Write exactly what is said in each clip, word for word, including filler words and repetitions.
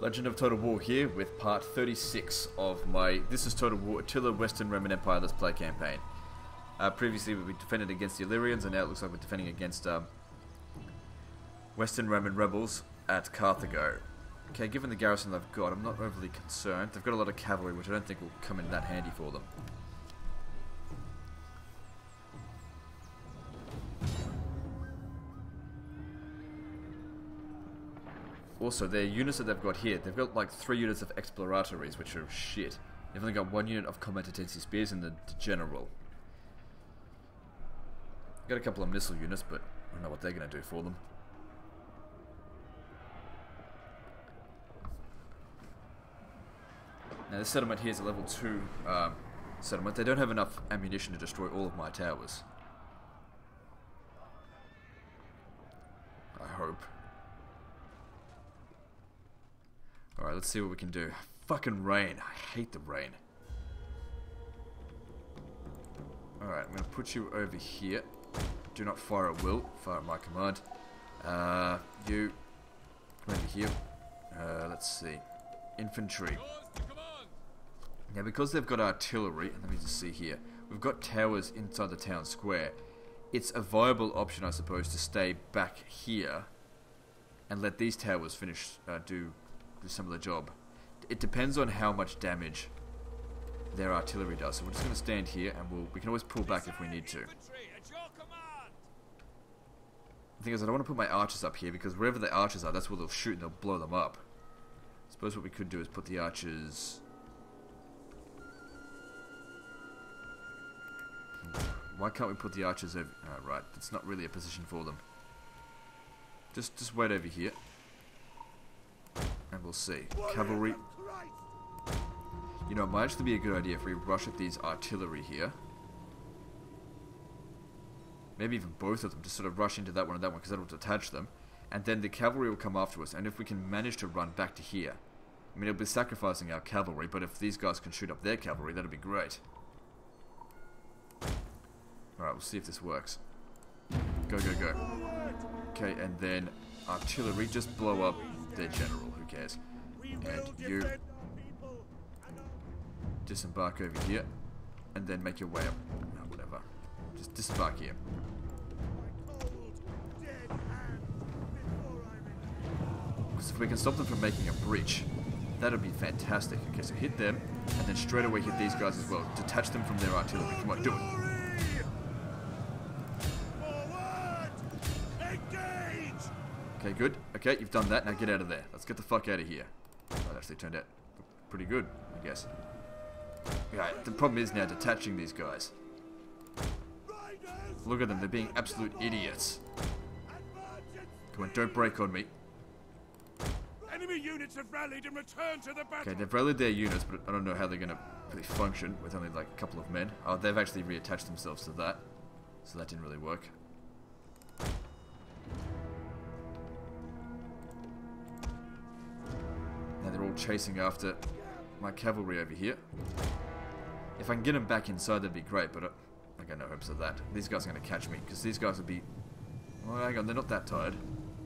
Legend of Total War here with part thirty-six of my This is Total War Attila Western Roman Empire Let's Play campaign. Uh, previously we defended against the Illyrians, and now it looks like we're defending against um, Western Roman rebels at Carthago. Okay, given the garrison they've got, I'm not overly concerned. They've got a lot of cavalry, which I don't think will come in that handy for them. Also, their units that they've got here, they've got like three units of exploratories, which are shit. They've only got one unit of combat intensive spears and the, the general. Got a couple of missile units, but I don't know what they're going to do for them. Now this settlement here is a level two um, settlement. They don't have enough ammunition to destroy all of my towers. I hope. Alright, let's see what we can do. Fucking rain. I hate the rain. Alright, I'm going to put you over here. Do not fire at will. Fire at my command. Uh, you. Come over here. Uh, let's see. Infantry. Now, because they've got artillery, let me just see here. We've got towers inside the town square. It's a viable option, I suppose, to stay back here and let these towers finish, uh, do... do some of the job. It depends on how much damage their artillery does. So we're just going to stand here, and we'll we can always pull back if we need to. The thing is, I don't want to put my archers up here because wherever the archers are, that's where they'll shoot and they'll blow them up. I suppose what we could do is put the archers. Why can't we put the archers over? Oh, right, it's not really a position for them. Just just wait over here. And we'll see. Cavalry. You know, it might actually be a good idea if we rush at these artillery here. Maybe even both of them. Just sort of rush into that one and that one, because that'll detach them. And then the cavalry will come after us. And if we can manage to run back to here. I mean, it'll be sacrificing our cavalry, but if these guys can shoot up their cavalry, that'll be great. Alright, we'll see if this works. Go, go, go. Okay, and then artillery, just blow up their general, who cares? And you disembark over here, and then make your way up. No, whatever. Just disembark here. Because if we can stop them from making a breach, that'd be fantastic. Okay, so hit them, and then straight away hit these guys as well. Detach them from their artillery. Come on, do it. Okay, good. Okay, you've done that. Now get out of there. Let's get the fuck out of here. That actually turned out pretty good, I guess. Yeah, the problem is now detaching these guys. Look at them. They're being absolute idiots. Come on, don't break on me. Enemy units have rallied and returned to the battle. Okay, they've rallied their units, but I don't know how they're going to really function with only like a couple of men. Oh, they've actually reattached themselves to that. So that didn't really work. Now they're all chasing after my cavalry over here. If I can get them back inside, that'd be great, but I, I got no hopes of that. These guys are going to catch me, because these guys would be... Oh, hang on, they're not that tired.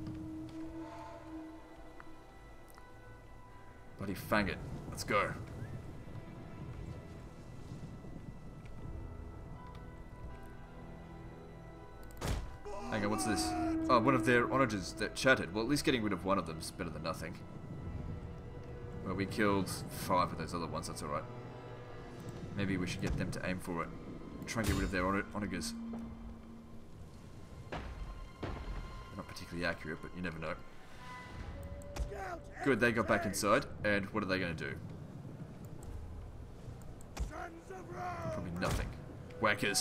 Bloody fang it. Let's go. Hang on, what's this? Oh, one of their onagers that chatted. Well, at least getting rid of one of them is better than nothing. Well, we killed five of those other ones, that's alright. Maybe we should get them to aim for it. Try and get rid of their on onagers. Not particularly accurate, but you never know. Good, they got back inside, and what are they going to do? Probably nothing. Whackers.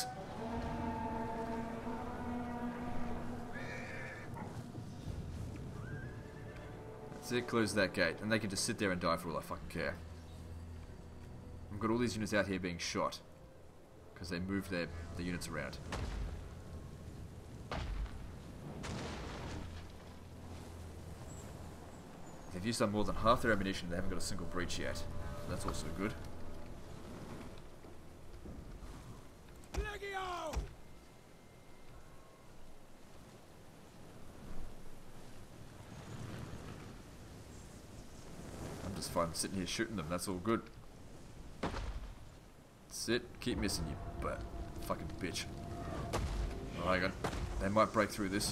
That's it, close that gate, and they can just sit there and die for all I fucking care. I've got all these units out here being shot, because they moved their, their units around. They've used up more than half their ammunition, they haven't got a single breach yet. So that's also good. Legio! just fine sitting here shooting them. That's all good. Sit. Keep missing you, but fucking bitch. Oh, hang on. They might break through this.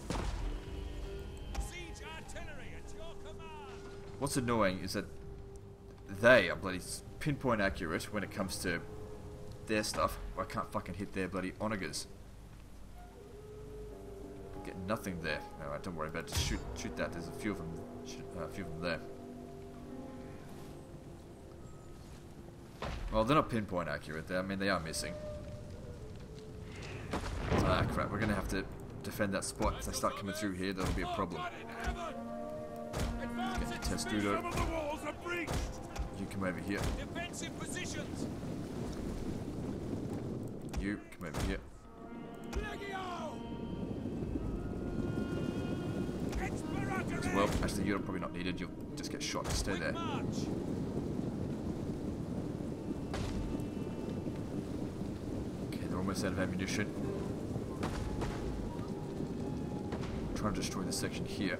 Siege artillery at your command. What's annoying is that they are bloody pinpoint accurate when it comes to their stuff. I can't fucking hit their bloody onagers. Get nothing there. Alright, don't worry about it. Just shoot, shoot that. There's a few of them. Shoot, uh, a few of them there. Well, they're not pinpoint accurate. They, I mean, they are missing. Ah, crap. We're gonna have to defend that spot. If they start coming through here, that'll be a problem. Let's get the Testudo. Some of the walls are breached. You come over here. Defensive positions. You come over here. As well, actually, you're probably not needed. You'll just get shot. Stay there. Okay, they're almost out of ammunition. Trying to destroy this section here.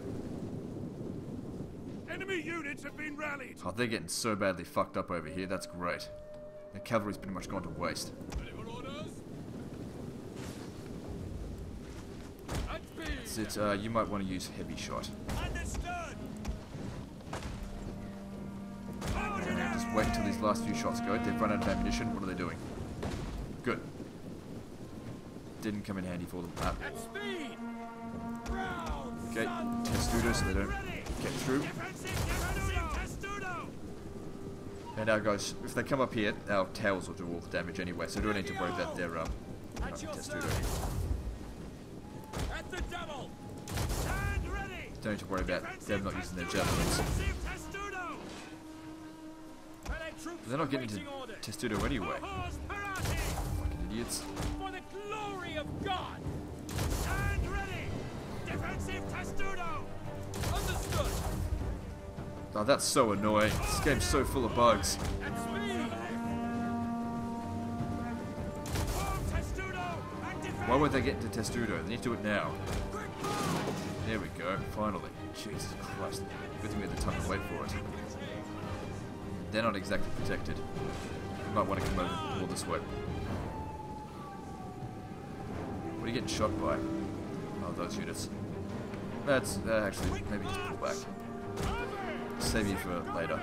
Enemy units have been rallied. Oh, they're getting so badly fucked up over here. That's great. The cavalry's pretty much gone to waste. That's it. Uh, you might want to use heavy shot. Understood. And just wait until these last few shots go. They've run out of ammunition. What are they doing? Good. Didn't come in handy for them. Ah. At speed. Okay, Testudo so they don't get through. And our guys, if they come up here, our towers will do all the damage anyway, so we don't need to worry about their um, uh, Testudo. Don't need to worry about them not using their javelins. They're not getting to Testudo anyway. Fucking idiots. For the glory of God. Stand ready. Defensive Testudo. Understood. Oh, that's so annoying. This game's so full of bugs. At speed. Form Testudo and defend. Why won't they get to Testudo? They need to do it now. There we go, finally. Jesus Christ. Good thing we had the time to wait for it. They're not exactly protected. You might want to come over more this way. What are you getting shot by? Oh, those units. That's uh, actually, maybe just pull back. Save you for later.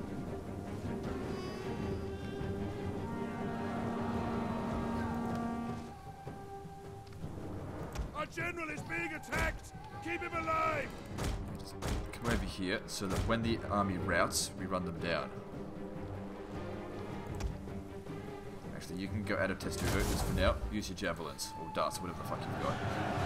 Our general is being attacked. Keep him alive. Just come over here so that when the army routs, we run them down. Actually, you can go out of Testudo just for now. Use your javelins or darts, whatever the fuck you've got.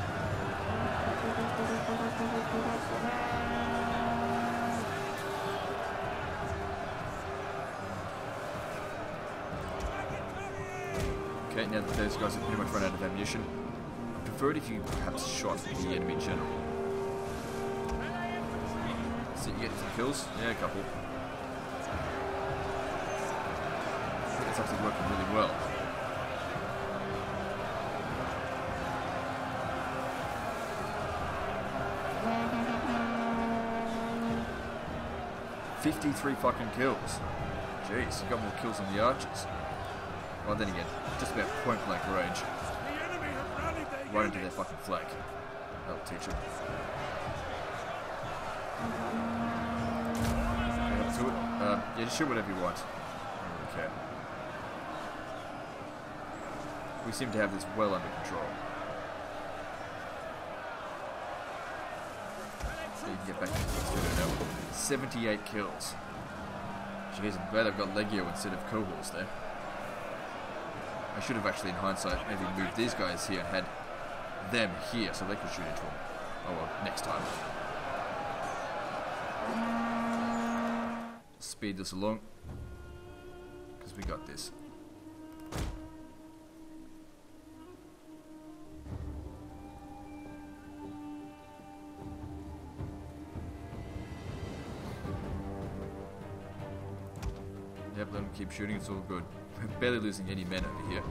Okay, now that those guys have pretty much run out of ammunition, I prefer it if you perhaps shot the enemy general. So you get some kills? Yeah, a couple. I think it's actually working really well. fifty-three fucking kills. Jeez, you got more kills than the archers. Well, then again, just about point blank range. The enemy have rallied their Right into their units. fucking flank. That'll teach them. Get up to it. Uh, yeah, just shoot whatever you want. I don't really care. We seem to have this well under control. So you can get back to the studio now. seventy-eight kills. Jeez, I'm glad I've got Legio instead of cohorts there. I should have actually, in hindsight, maybe moved these guys here and had them here so they could shoot into them. Oh well, next time. Speed this along, because we got this. Yep, let them keep shooting, it's all good. We're barely losing any men over here.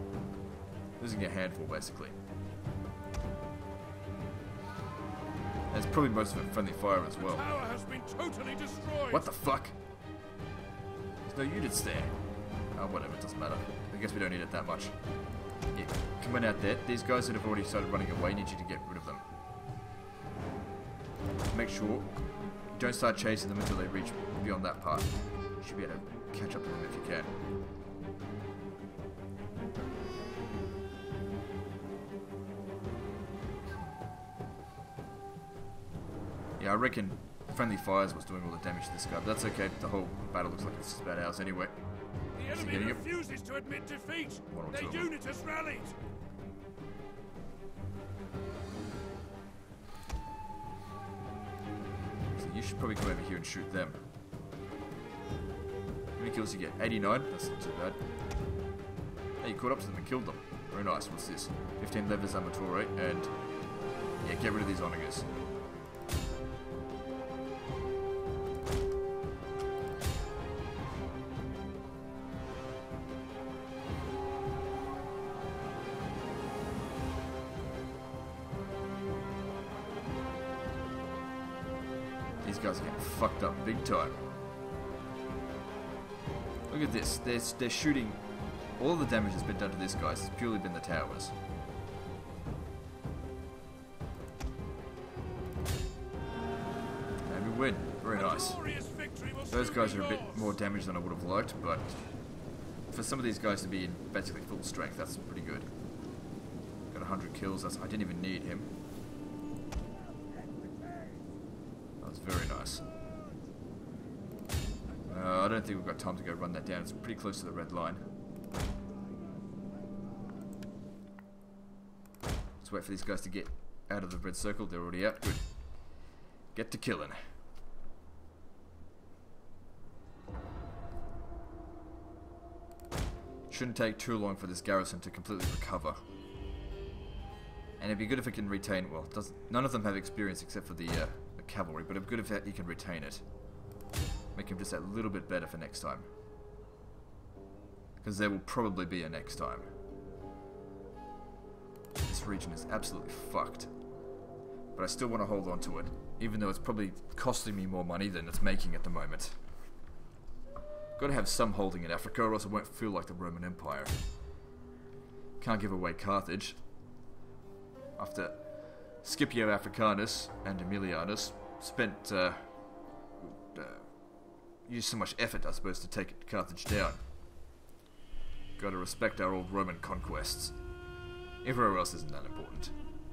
Losing a handful, basically. There's probably most of it friendly fire as well. The tower has been totally destroyed. What the fuck? There's no units there. Oh, whatever, it doesn't matter. I guess we don't need it that much. Yeah, come on out there. These guys that have already started running away need you to get rid of them. Make sure you don't start chasing them until they reach beyond that part. You should be able to catch up to them if you can. Yeah, I reckon friendly fires was doing all the damage to this guy, but that's okay. The whole battle looks like it's just about ours anyway. The enemy refuses to admit defeat. Their unit has rallied. So you should probably come over here and shoot them. How many kills you get? eighty-nine? That's not too bad. Hey, you caught up to them and killed them. Very nice. What's this? fifteen levers Amatore, and yeah, get rid of these onagers. These guys are getting fucked up big time. Look at this. They're, they're shooting... All the damage that's been done to this guy has purely been the towers. And we win. Very nice. Those guys are a bit more damaged than I would have liked, but for some of these guys to be in basically full strength, that's pretty good. Got one hundred kills. That's, I didn't even need him. Very nice. Uh, I don't think we've got time to go run that down. It's pretty close to the red line. Let's wait for these guys to get out of the red circle. They're already out. Good. Get to killing. Shouldn't take too long for this garrison to completely recover. And it'd be good if it can retain... Well, doesn't, none of them have experience except for the... Uh, cavalry, but it's good if he can retain it. Make him just a little bit better for next time. Because there will probably be a next time. This region is absolutely fucked. But I still want to hold on to it, even though it's probably costing me more money than it's making at the moment. Got to have some holding in Africa, or else it won't feel like the Roman Empire. Can't give away Carthage. After Scipio Africanus and Aemilianus spent, uh, uh, used so much effort, I suppose, to take Carthage down. Gotta respect our old Roman conquests. Everywhere else isn't that important.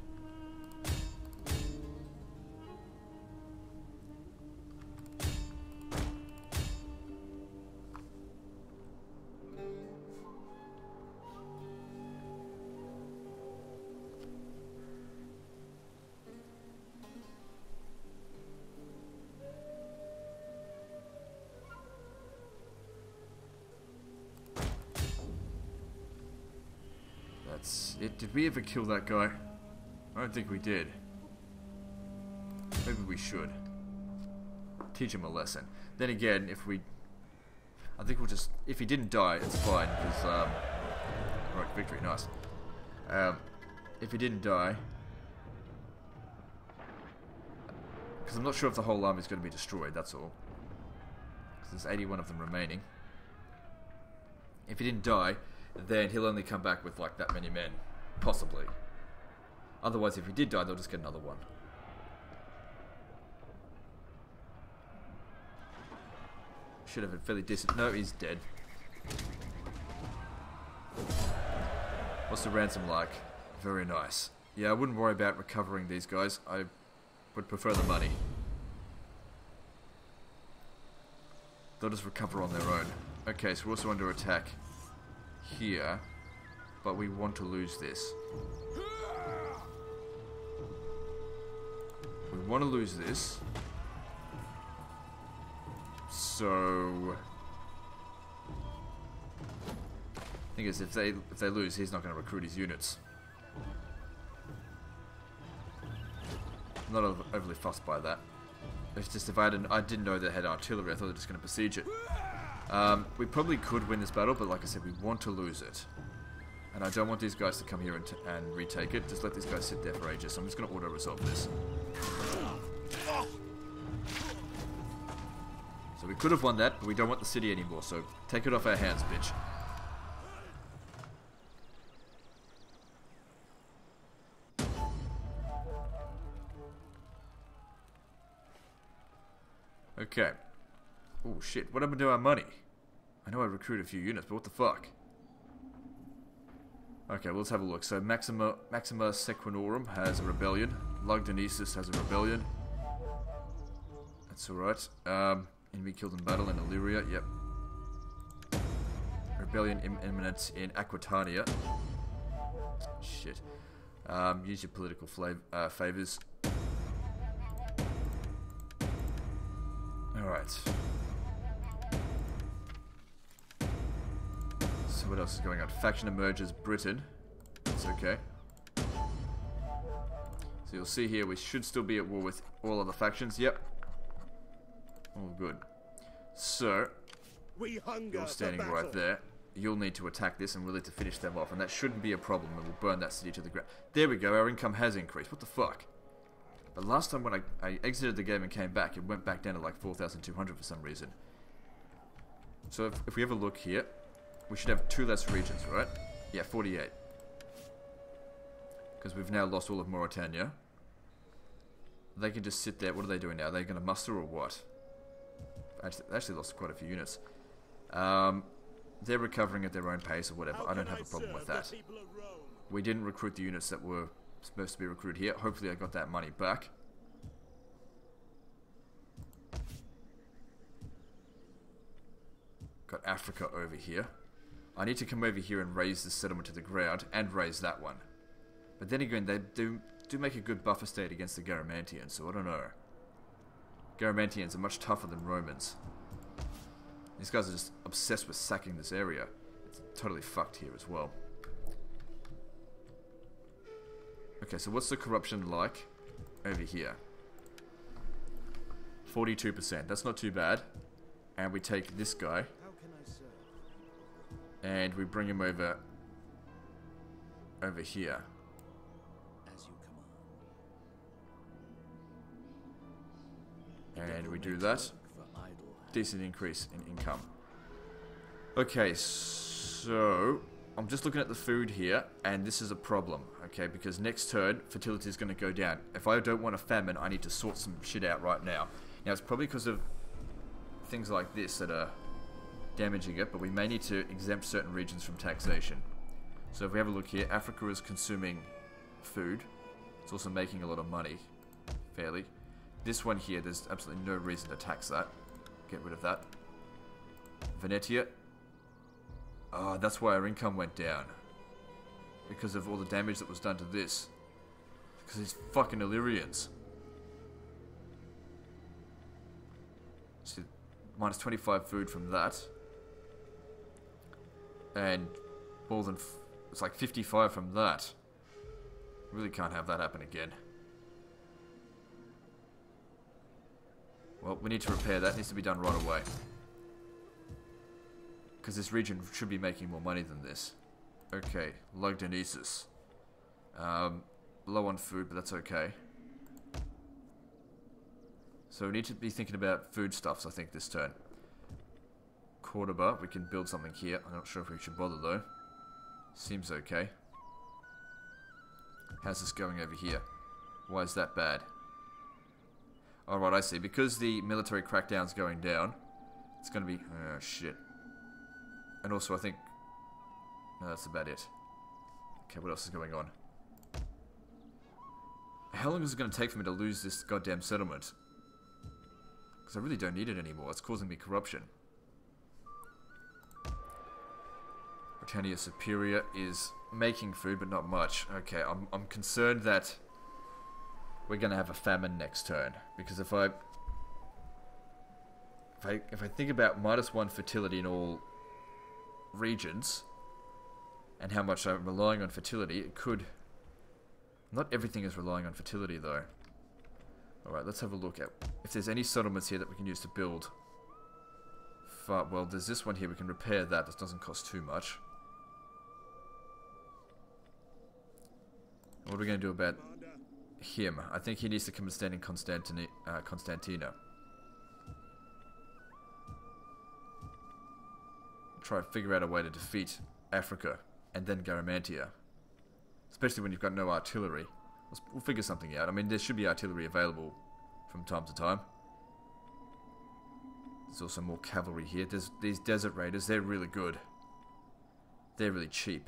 It, did we ever kill that guy? I don't think we did. Maybe we should. Teach him a lesson. Then again, if we... I think we'll just... If he didn't die, it's fine, because... Um, right, victory, nice. Um, if he didn't die... Because I'm not sure if the whole army is going to be destroyed, that's all. Because there's eighty-one of them remaining. If he didn't die, then he'll only come back with like that many men. Possibly. Otherwise, if he did die, they'll just get another one. Should have been fairly decent. No, he's dead. What's the ransom like? Very nice. Yeah, I wouldn't worry about recovering these guys. I would prefer the money. They'll just recover on their own. Okay, so we're also under attack here, but we want to lose this. We want to lose this. So thing is, if they if they lose, he's not going to recruit his units. I'm not overly fussed by that. It's just if I didn't I didn't know they had artillery, I thought they were just going to besiege it. Um, we probably could win this battle, but like I said, we want to lose it. And I don't want these guys to come here and, t and retake it. Just let these guys sit there for ages. So I'm just going to auto-resolve this. So we could have won that, but we don't want the city anymore, so take it off our hands, bitch. Okay. Oh shit, what happened to our money? I know I recruited a few units, but what the fuck? Okay, well, let's have a look. So Maxima, Maxima Sequinorum has a rebellion. Lugdunensis has a rebellion. That's alright. Um, enemy killed in battle in Illyria, yep. Rebellion im imminent in Aquitania. Shit. Um, use your political uh, favors. Alright. So what else is going on? Faction emerges, Britain. That's okay. So you'll see here we should still be at war with all other factions. Yep. All good. So, we hunger you're standing right there. You'll need to attack this and we'll need to finish them off. And that shouldn't be a problem. And we'll burn that city to the ground. There we go. Our income has increased. What the fuck? But last time when I, I exited the game and came back, it went back down to like four thousand two hundred for some reason. So if, if we have a look here, we should have two less regions, right? Yeah, forty-eight. Because we've now lost all of Mauritania. They can just sit there. What are they doing now? Are they going to muster or what? Actually, they actually lost quite a few units. Um, they're recovering at their own pace or whatever. I don't have a problem with that. We didn't recruit the units that were supposed to be recruited here. Hopefully I got that money back. Got Africa over here. I need to come over here and raise this settlement to the ground and raise that one. But then again, they do, do make a good buffer state against the Garamantians, so I don't know. Garamantians are much tougher than Romans. These guys are just obsessed with sacking this area. It's totally fucked here as well. Okay, so what's the corruption like over here? forty-two percent. That's not too bad. And we take this guy. And we bring him over over here. As you command. And we do that. Decent increase in income. Okay, so I'm just looking at the food here, and this is a problem, okay? Because next turn, fertility is going to go down. If I don't want a famine, I need to sort some shit out right now. Now, it's probably because of things like this that are damaging it, but we may need to exempt certain regions from taxation. So if we have a look here, Africa is consuming food. It's also making a lot of money, fairly. This one here, there's absolutely no reason to tax that. Get rid of that. Venetia. Oh, that's why our income went down. Because of all the damage that was done to this. Because these fucking Illyrians. See, minus twenty-five food from that. And more than... F it's like fifty-five from that. Really can't have that happen again. Well, we need to repair that. It needs to be done right away. Because this region should be making more money than this. Okay, Lugdunensis. Um, low on food, but that's okay. So we need to be thinking about foodstuffs, I think, this turn. Cordoba, we can build something here. I'm not sure if we should bother, though. Seems okay. How's this going over here? Why is that bad? Alright, I see. Because the military crackdown's going down, it's going to be... Oh, shit. And also, I think... No, that's about it. Okay, what else is going on? How long is it going to take for me to lose this goddamn settlement? Because I really don't need it anymore. It's causing me corruption. Britannia Superior is making food, but not much. Okay, I'm, I'm concerned that we're going to have a famine next turn. Because if I... If I, if I think about minus one fertility in all regions, and how much I'm relying on fertility, it could... Not everything is relying on fertility, though. Alright, let's have a look at if there's any settlements here that we can use to build. Far, well, there's this one here. We can repair that. That doesn't cost too much. What are we going to do about him. I think he needs to come and stand in Constantini uh, Constantina. Try to figure out a way to defeat Africa and then Garamantia. Especially when you've got no artillery. We'll, we'll figure something out. I mean, there should be artillery available from time to time. There's also more cavalry here. There's these desert raiders. They're really good. They're really cheap.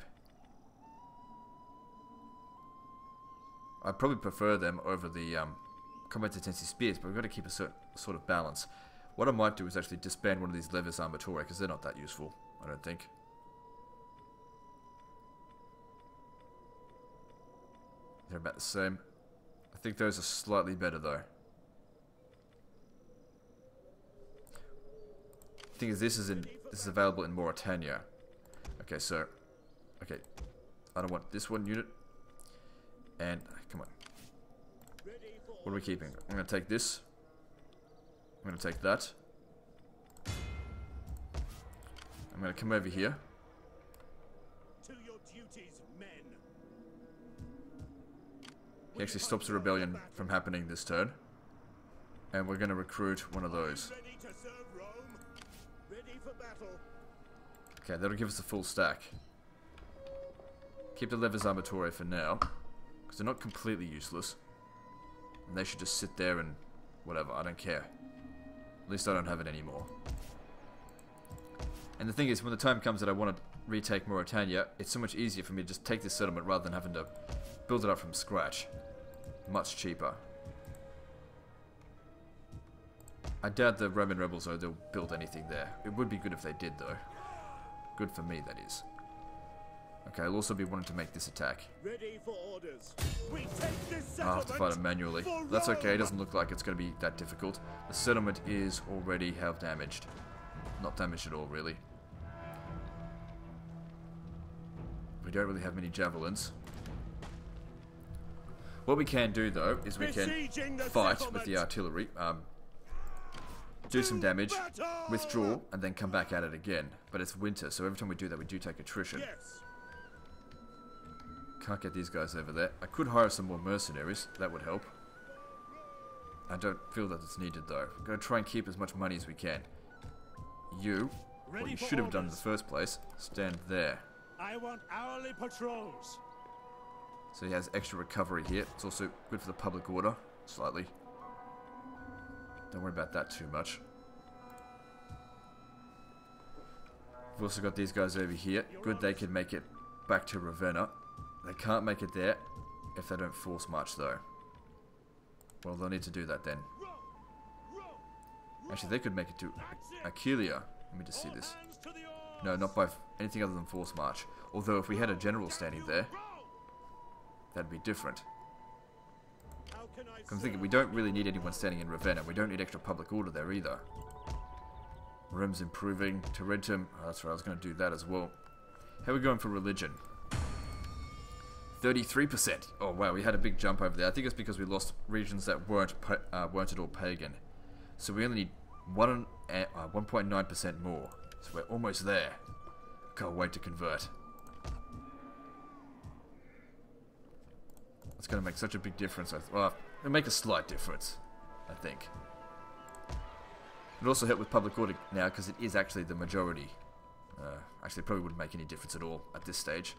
I probably prefer them over the um, combat intensive spears, but we've got to keep a certain sort of balance. What I might do is actually disband one of these Levis Armatore, because they're not that useful, I don't think. They're about the same. I think those are slightly better, though. The thing is, this is in this is available in Mauritania. Okay, so okay, I don't want this one unit. And come on, what are we keeping? I'm gonna take this. I'm gonna take that. I'm gonna come over here. To your duties, men. He actually stops the rebellion from happening this turn. And we're gonna recruit one of those. Ready to serve Rome. Ready for battle. Okay, that'll give us a full stack. Keep the Levis Armatore for now, because they're not completely useless. And they should just sit there and whatever, I don't care. At least I don't have it anymore. And the thing is, when the time comes that I want to retake Mauritania, it's so much easier for me to just take this settlement rather than having to build it up from scratch. Much cheaper. I doubt the Roman rebels, though, they'll build anything there. It would be good if they did, though. Good for me, that is. Okay, I'll also be wanting to make this attack. Ready for orders. We take this I'll have to fight it manually. That's okay, it doesn't look like it's going to be that difficult. The settlement is already half damaged. Not damaged at all, really. We don't really have many javelins. What we can do, though, is we can fight with the artillery. Um, do some damage, withdraw, and then come back at it again. But it's winter, so every time we do that, we do take attrition. Yes. Can't get these guys over there. I could hire some more mercenaries. That would help. I don't feel that it's needed, though. We're going to try and keep as much money as we can. You, what you should have done in the first place, stand there. I want hourly patrols. So he has extra recovery here. It's also good for the public order, slightly. Don't worry about that too much. We've also got these guys over here. Good, they can make it back to Ravenna. They can't make it there if they don't force march, though. Well, they'll need to do that then. Actually, they could make it to Aquileia. Let me just see this. No, not by anything other than force march. Although, if we had a general standing there, that'd be different. I'm thinking we don't really need anyone standing in Ravenna. We don't need extra public order there either. Rome's improving. Tarentum. Oh, that's right, I was going to do that as well. How are we going for religion? thirty-three percent. Oh wow, we had a big jump over there. I think it's because we lost regions that weren't uh, weren't at all pagan. So we only need one uh, one point nine percent more. So we're almost there. Can't wait to convert. It's going to make such a big difference. Well, it'll make a slight difference, I think. It'll also help with public order now because it is actually the majority. Uh, actually, it probably wouldn't make any difference at all at this stage.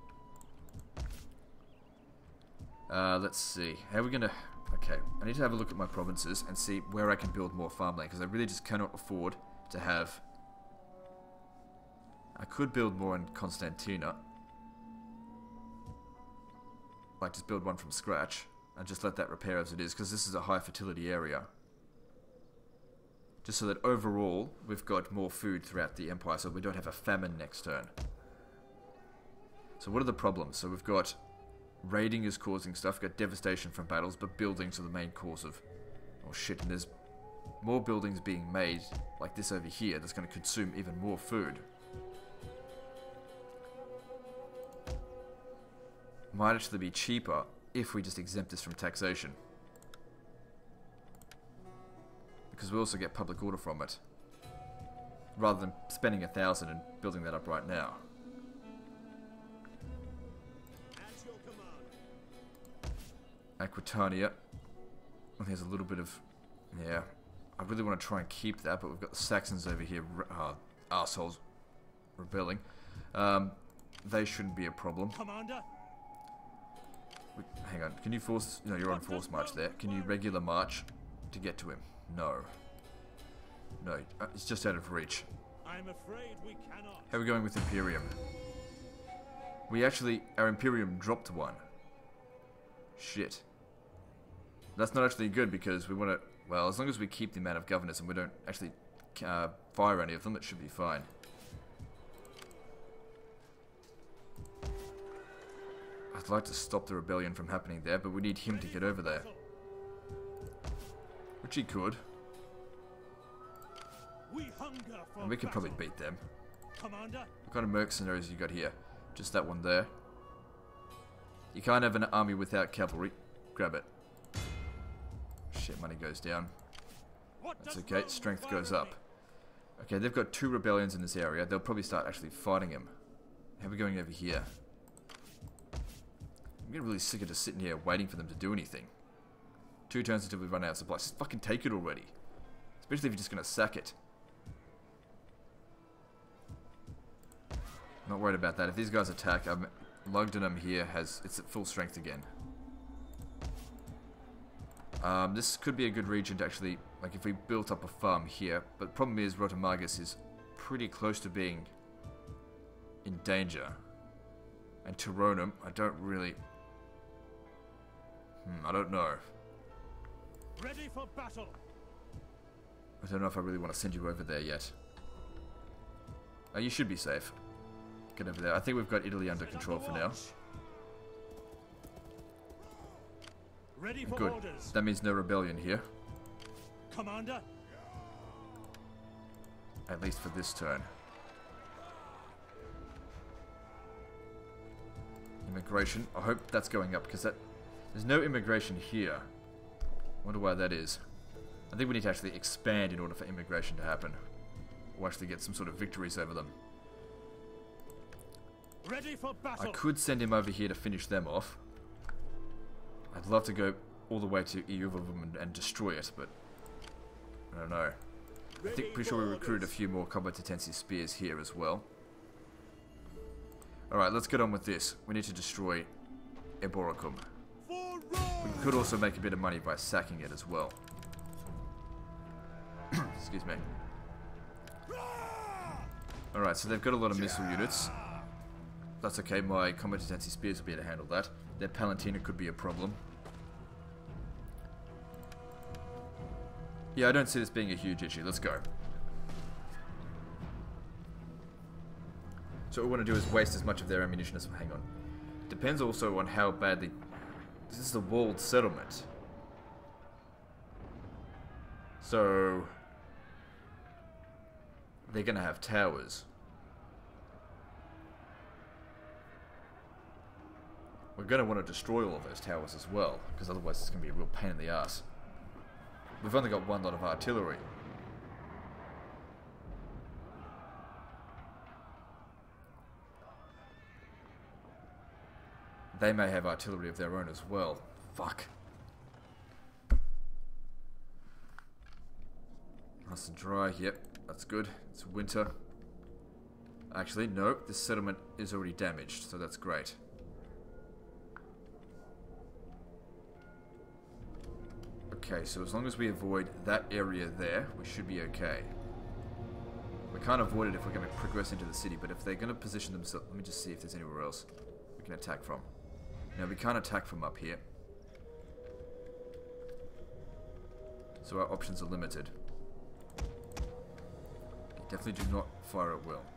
Uh, let's see. How are we going to... Okay, I need to have a look at my provinces and see where I can build more farmland, because I really just cannot afford to have... I could build more in Constantina. Like, just build one from scratch and just let that repair as it is, because this is a high fertility area. Just so that overall, we've got more food throughout the empire, so we don't have a famine next turn. So what are the problems? So we've got... Raiding is causing stuff, got devastation from battles, but buildings are the main cause of... Oh shit, and there's more buildings being made, like this over here, that's going to consume even more food. Might actually be cheaper if we just exempt this from taxation. Because we also get public order from it. Rather than spending a thousand and building that up right now. Aquitania. I think there's a little bit of... Yeah. I really want to try and keep that, but we've got the Saxons over here. Uh, arseholes. Rebelling. Um, they shouldn't be a problem. Commander? We, hang on. Can you force... No, you're on force march there. Can you regular march to get to him? No. No, uh, it's just out of reach. I'm afraid we cannot. How are we going with Imperium? We actually... Our Imperium dropped one. Shit. That's not actually good because we want to... Well, as long as we keep the amount of governors and we don't actually uh, fire any of them, it should be fine. I'd like to stop the rebellion from happening there, but we need him to get over there. Which he could. We hunger for And we could battle. probably beat them. Commander? What kind of mercenaries you got here? Just that one there. You can't have an army without cavalry. Grab it. Shit, money goes down. What That's does okay, Rome strength require goes of up. me? Okay, they've got two rebellions in this area. They'll probably start actually fighting him. How are we going over here? I'm getting really sick of just sitting here waiting for them to do anything. Two turns until we run out of supplies. Just fucking take it already. Especially if you're just going to sack it. Not worried about that. If these guys attack, um, Lugdunum here has... It's at full strength again. Um, this could be a good region to actually... Like if we built up a farm here. But the problem is Rotomagus is pretty close to being in danger. And Tironum, I don't really... Hmm, I don't know. Ready for battle. I don't know if I really want to send you over there yet. Oh, you should be safe. Get over there. I think we've got Italy under control for now. Ready for Good. orders. That means no rebellion here. Commander? At least for this turn. Immigration. I hope that's going up because that there's no immigration here. Wonder why that is. I think we need to actually expand in order for immigration to happen. Or actually get some sort of victories over them. Ready for battle. I could send him over here to finish them off. I'd love to go all the way to Euvavum and, and destroy it, but I don't know. I think pretty sure we recruited a few more combatency spears here as well. Alright, let's get on with this. We need to destroy Eboracum. We could also make a bit of money by sacking it as well. Excuse me. Alright, so they've got a lot of missile units. That's okay, my combatency spears will be able to handle that. Their Palantina could be a problem. Yeah, I don't see this being a huge issue. Let's go. So what we want to do is waste as much of their ammunition as... Hang on. Depends also on how badly... This is a walled settlement. So... They're going to have towers. We're going to want to destroy all of those towers as well, because otherwise it's going to be a real pain in the ass. We've only got one lot of artillery. They may have artillery of their own as well. Fuck. Nice and dry. Yep, that's good. It's winter. Actually, no. This settlement is already damaged, so that's great. Okay, so as long as we avoid that area there, we should be okay. We can't avoid it if we're going to progress into the city, but if they're going to position themselves... Let me just see if there's anywhere else we can attack from. No, we can't attack from up here. So our options are limited. Definitely do not fire at will.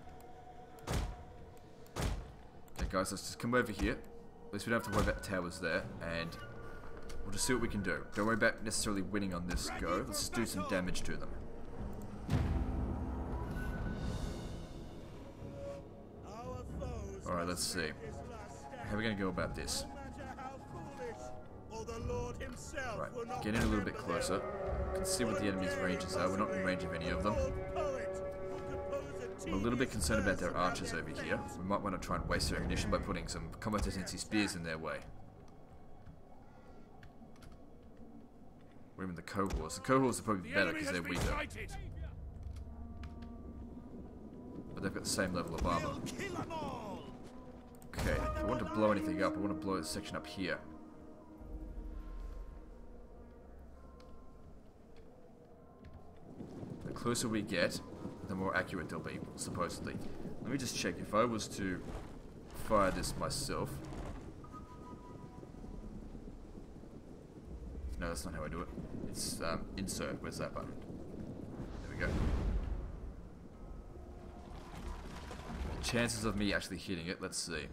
Okay guys, let's just come over here. At least we don't have to worry about the towers there, and we'll just see what we can do. Don't worry about necessarily winning on this go. Let's just do some damage to them. Alright, let's see. How are we going to go about this? Right, get in a little bit closer. You can see what the enemy's ranges are. We're not in range of any of them. I'm a little bit concerned about their archers over here. We might want to try and waste their ammunition by putting some combatency spears in their way. Or even the cohorts. The cohorts are probably The better enemy because has they're been weaker. sighted. But they've got the same level of armor. We'll kill 'em all. Okay, if I want to blow anything up, I want to blow this section up here. The closer we get, the more accurate they'll be, supposedly. Let me just check. If I was to fire this myself... No, that's not how I do it. It's um, insert. Where's that button? There we go. The chances of me actually hitting it, let's see.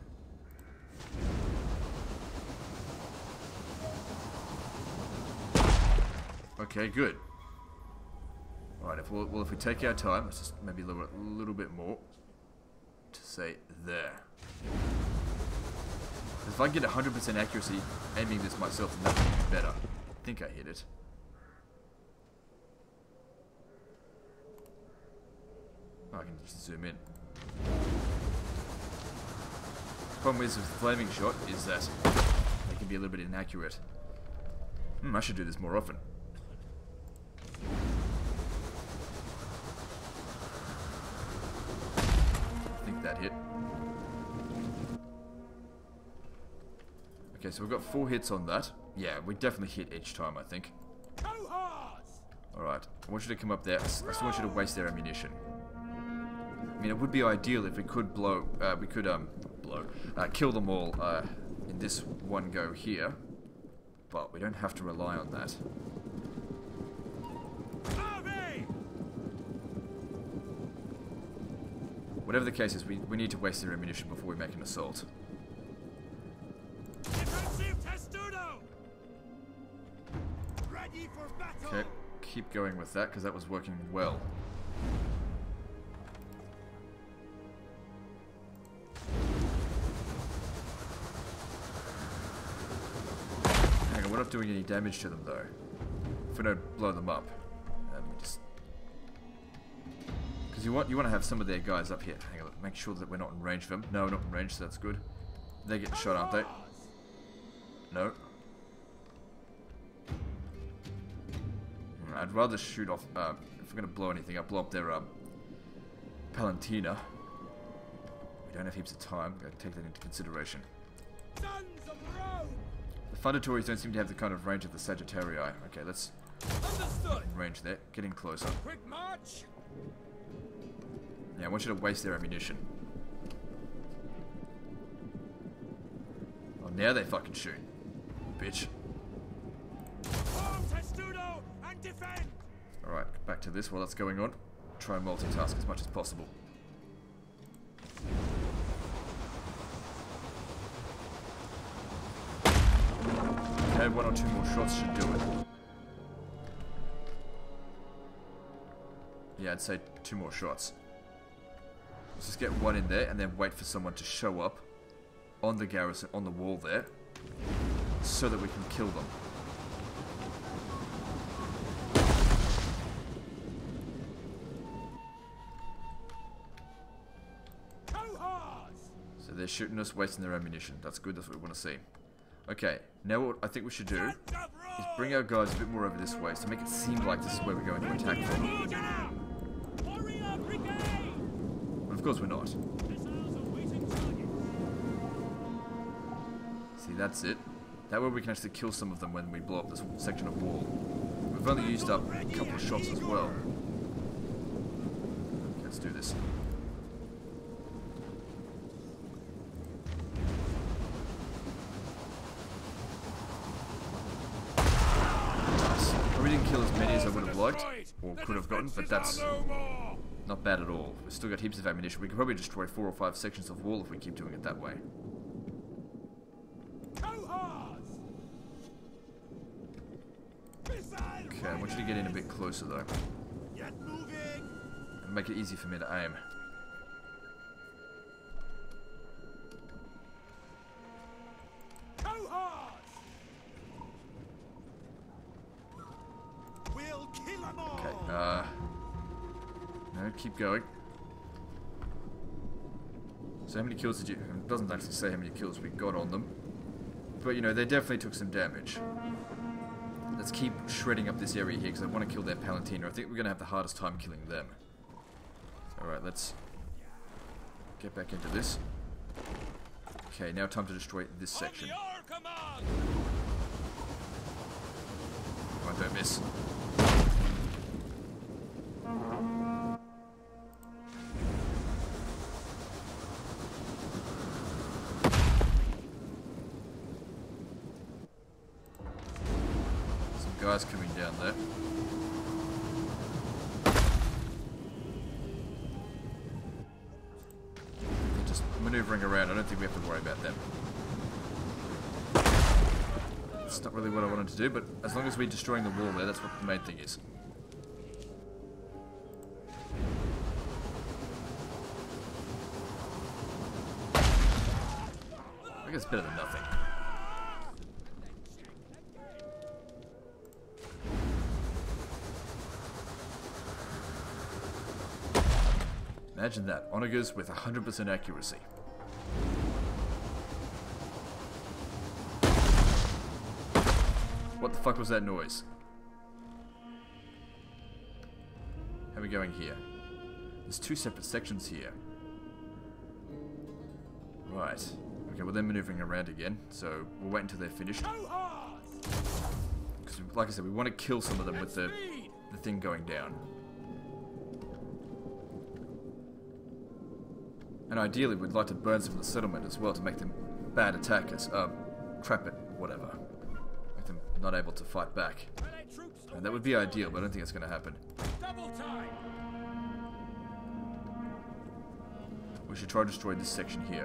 Okay, good. Alright, if we'll, well, if we take our time, let's just maybe lower it a little bit more. To say there. If I get one hundred percent accuracy aiming this myself, then that would be better. I think I hit it. Oh, I can just zoom in. The problem is with the flaming shot is that it can be a little bit inaccurate. Hmm, I should do this more often. I think that hit. Okay, so we've got four hits on that. Yeah, we definitely hit each time, I think. Alright, I want you to come up there. I still want you to waste their ammunition. I mean, it would be ideal if we could blow, uh, we could, um, blow, uh, kill them all, uh, in this one go here. But we don't have to rely on that. Whatever the case is, we, we need to waste their ammunition before we make an assault. Okay, keep going with that, because that was working well. Hang on, we're not doing any damage to them, though. If we don't blow them up. Um, we just... Because you want, you want to have some of their guys up here. Hang on, make sure that we're not in range of them. No, we're not in range, so that's good. They're getting shot, aren't they? No. I'd rather shoot off, uh, if we're going to blow anything up, blow up their, um, Palantina. We don't have heaps of time, gotta take that into consideration. The Fundatories don't seem to have the kind of range of the Sagittarii. Okay, let's... Understood. In range there, getting closer. Quick march. Yeah, I want you to waste their ammunition. Oh, now they fucking shoot. Bitch. Alright, back to this while that's going on. Try and multitask as much as possible. Okay, one or two more shots should do it. Yeah, I'd say two more shots. Let's just get one in there and then wait for someone to show up on the garrison, on the wall there, so that we can kill them. So they're shooting us, wasting their ammunition. That's good, that's what we want to see. Okay, now what I think we should do is bring our guys a bit more over this way to make it seem like this is where we're going to attack from. But of course we're not. See, that's it. That way we can actually kill some of them when we blow up this section of wall. We've only used up a couple of shots as well. Okay, let's do this. We didn't kill as many as I would have liked, or could have gotten, but that's not bad at all. We've still got heaps of ammunition. We could probably destroy four or five sections of wall if we keep doing it that way. Okay, I want you to get in a bit closer though. And make it easy for me to aim. Okay, uh... no, keep going. So how many kills did you... It doesn't actually say how many kills we got on them. But, you know, they definitely took some damage. let's keep shredding up this area here because I want to kill their Palantina. I think we're going to have the hardest time killing them. Alright, let's get back into this. Okay, now time to destroy this section. Come on, don't miss. Some guys coming down there. They're just maneuvering around. I don't think we have to worry about them. It's not really what I wanted to do, but as long as we're destroying the wall there, that's what the main thing is. I guess it's better than nothing. Imagine that. Onagers with one hundred percent accuracy. What the fuck was that noise? How are we going here? There's two separate sections here. Right. Okay, well they're maneuvering around again, so we'll wait until they're finished. Because, like I said, we want to kill some of them with the, the thing going down. And ideally, we'd like to burn some of the settlement as well to make them bad attackers. Um, trap it, whatever. Make them not able to fight back. And that would be ideal, but I don't think it's going to happen. We should try to destroy this section here.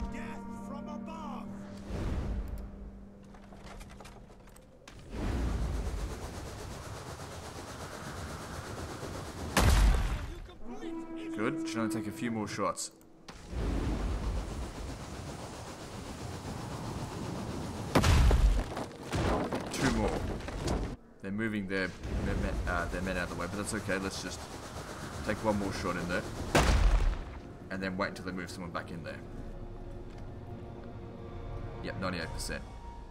Good. Should only take a few more shots. Two more. They're moving their men, uh, their men out of the way, but that's okay. Let's just take one more shot in there, and then wait until they move someone back in there. Yep, ninety-eight percent.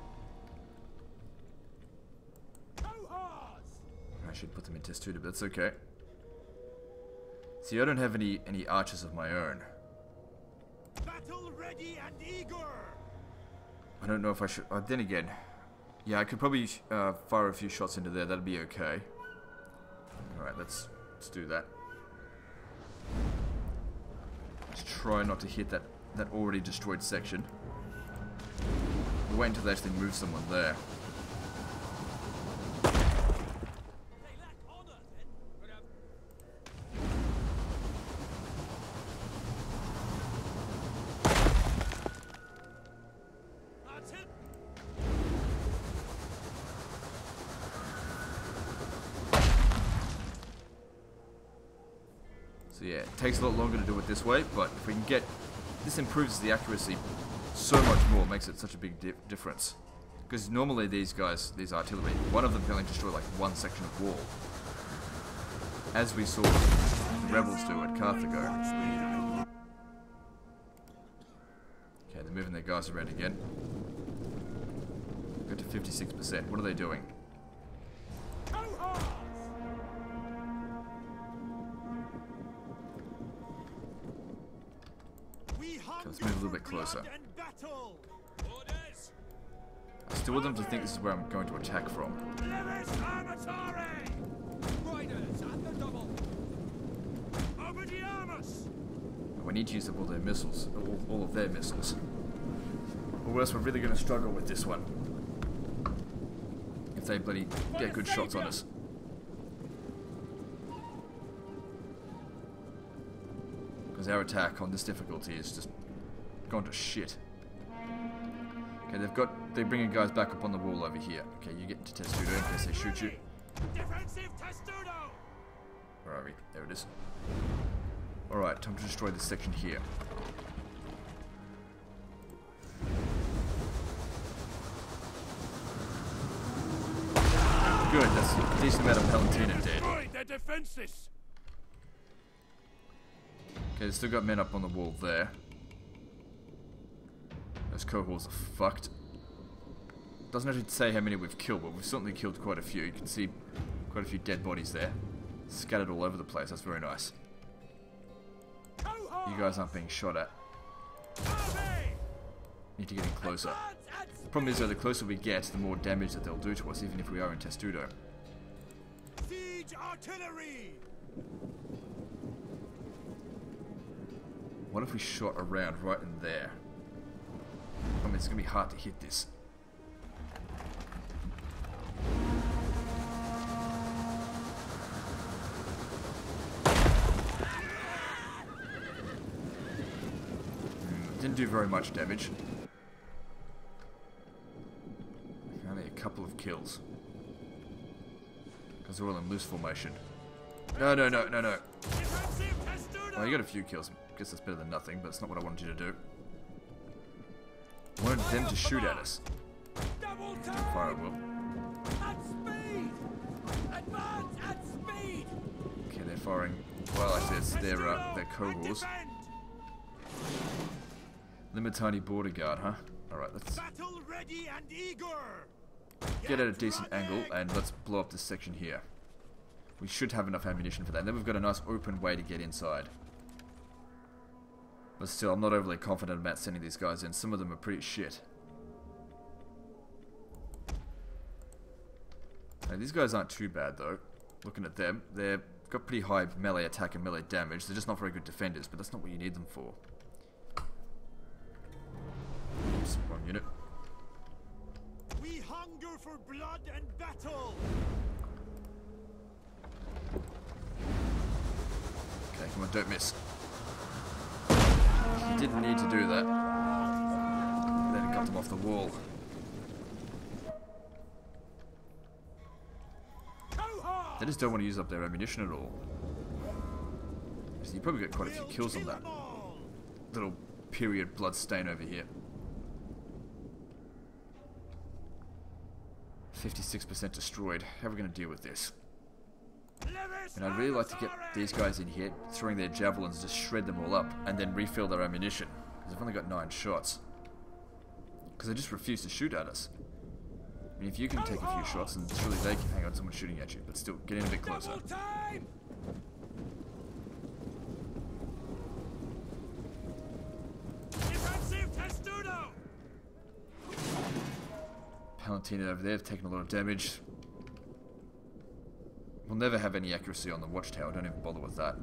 I should put them in test two, but that's okay. See, I don't have any any archers of my own. Battle ready and eager. I don't know if I should. Uh, then again, yeah, I could probably uh, fire a few shots into there. That'd be okay. All right, let's let's do that. Let's try not to hit that that already destroyed section. We'll wait until they actually move someone there. So yeah, it takes a lot longer to do it this way, but if we can get... This improves the accuracy so much more, makes it such a big di difference. Because normally these guys, these artillery, one of them can only destroy like one section of wall. As we saw the rebels do at Carthago. Okay, they're moving their guys around again. Go to fifty-six percent. What are they doing? Okay, let's move a little bit closer. I still want them to think this is where I'm going to attack from. We need to use up all their missiles, all, all of their missiles. Or else we're really going to struggle with this one. If they bloody get good shots on us. Because our attack on this difficulty is just gone to shit. Okay, they've got, they're bringing guys back up on the wall over here. Okay, you get into Testudo in case they shoot you. Defensive Testudo. Where are we? There it is. Alright, time to destroy this section here. Good, that's a decent amount of Palantina dead. They're defenseless. Okay, they've still got men up on the wall there. Those cohorts are fucked. Doesn't actually say how many we've killed, but we've certainly killed quite a few. You can see quite a few dead bodies there. Scattered all over the place. That's very nice. You guys aren't being shot at. Need to get in closer. The problem is, though, the closer we get, the more damage that they'll do to us, even if we are in Testudo. Siege artillery! What if we shot around right in there? I mean, it's going to be hard to hit this. Mm, didn't do very much damage. Only a couple of kills. Because they're all in loose formation. No, no, no, no, no. Well, you got a few kills. Guess that's better than nothing, but it's not what I wanted you to do. I wanted them to shoot at us. Fire at will. Okay, they're firing. Well, actually, it's their, uh, their cohorts. Limitani border guard, huh? Alright, let's get at a decent angle and let's blow up this section here. We should have enough ammunition for that. And then we've got a nice open way to get inside. But still, I'm not overly confident about sending these guys in. Some of them are pretty shit. Now, these guys aren't too bad, though. Looking at them, they've got pretty high melee attack and melee damage. They're just not very good defenders, but that's not what you need them for. Oops, wrong unit. We hunger for blood and battle. Okay, come on, don't miss. You didn't need to do that. Then it got them off the wall. They just don't want to use up their ammunition at all. So you probably get quite a few kills on that little period blood stain over here. fifty-six percent destroyed. How are we going to deal with this? And I'd really like to get these guys in here, throwing their javelins, just shred them all up, and then refill their ammunition. Because I've only got nine shots. Because they just refuse to shoot at us. I mean, if you can take a few shots, then surely they can. Hang on, someone's shooting at you. But still, get in a bit closer. Palantina over there have taken a lot of damage. We'll never have any accuracy on the watchtower, don't even bother with that.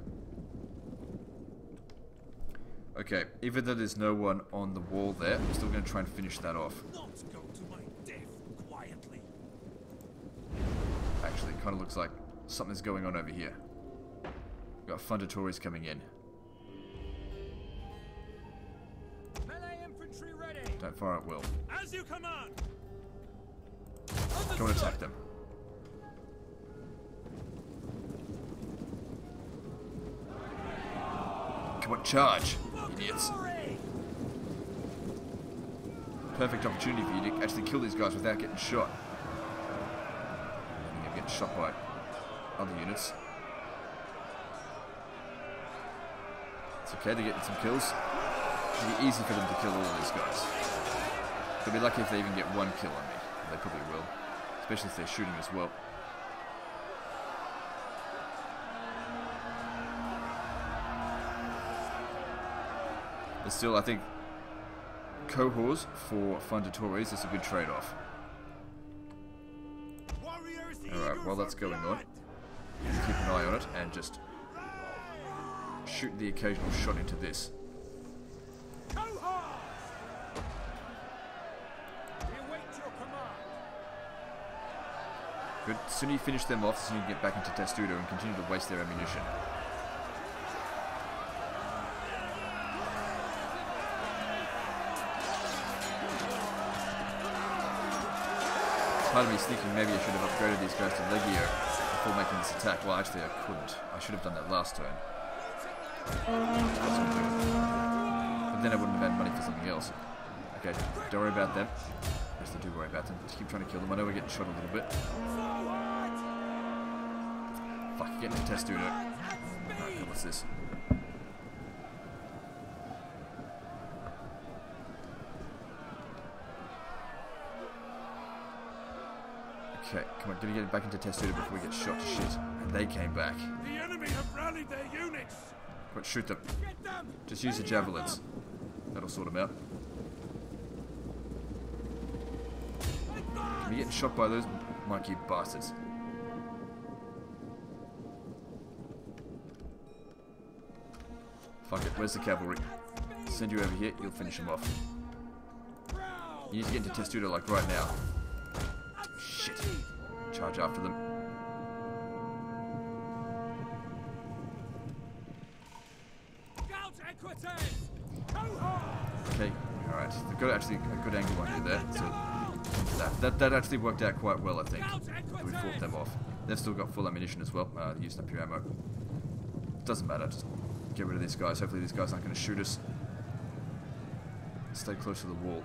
Okay, even though there's no one on the wall there, I'm still going to try and finish that off. Not go to my death quietly. Actually, it kind of looks like something's going on over here. We've got Fundatories coming in. Melee infantry ready. Don't fire at will. As you command. Come and attack them. Come on, charge, idiots. Perfect opportunity for you to actually kill these guys without getting shot. I think I'm getting shot by other units. It's okay, they're getting some kills. It'll be easy for them to kill all of these guys. They'll be lucky if they even get one kill on me. They probably will. Especially if they're shooting as well. But still, I think cohorts for Fundatories is a good trade-off. Alright, while that's going on, keep an eye on it and just shoot the occasional shot into this. Good. The sooner you finish them off, the sooner you get back into Testudo and continue to waste their ammunition. Part of me is thinking maybe I should have upgraded these guys to Legio before making this attack. Well, actually I couldn't. I should have done that last turn. But then I wouldn't have had money for something else. Okay, don't worry about them. Yes, I do worry about them. Just keep trying to kill them. I know we're getting shot a little bit. Fuck, get into Testudo. Alright, what's this? Okay, come on, gotta get back into Testudo before we get shot to shit. And they came back. The enemy have rallied their units. Come on, shoot them. Get them. Just use the javelins. That'll sort them out. You're getting shot by those monkey bastards. Fuck it, where's the cavalry? Send you over here, you'll finish them off. You need to get into Testudo like right now. Shit. Charge after them. Okay, alright. They've got actually a good angle on you there. So that, that, that actually worked out quite well, I think. We fought them off. They've still got full ammunition as well. Uh, used up your ammo. Doesn't matter, just get rid of these guys. Hopefully these guys aren't going to shoot us. Stay close to the wall.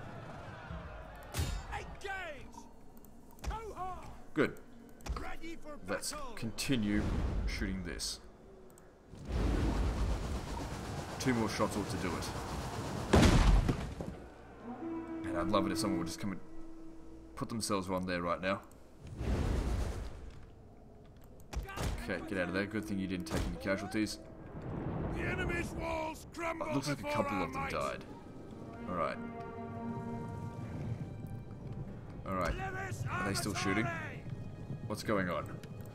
Good. Let's continue shooting this. Two more shots ought to do it. And I'd love it if someone would just come and put themselves on there right now. Okay, get out of there. Good thing you didn't take any casualties. The enemy's walls crumble. Oh, it looks like a couple of them might. died. Alright. Alright. Are they still shooting? What's going on?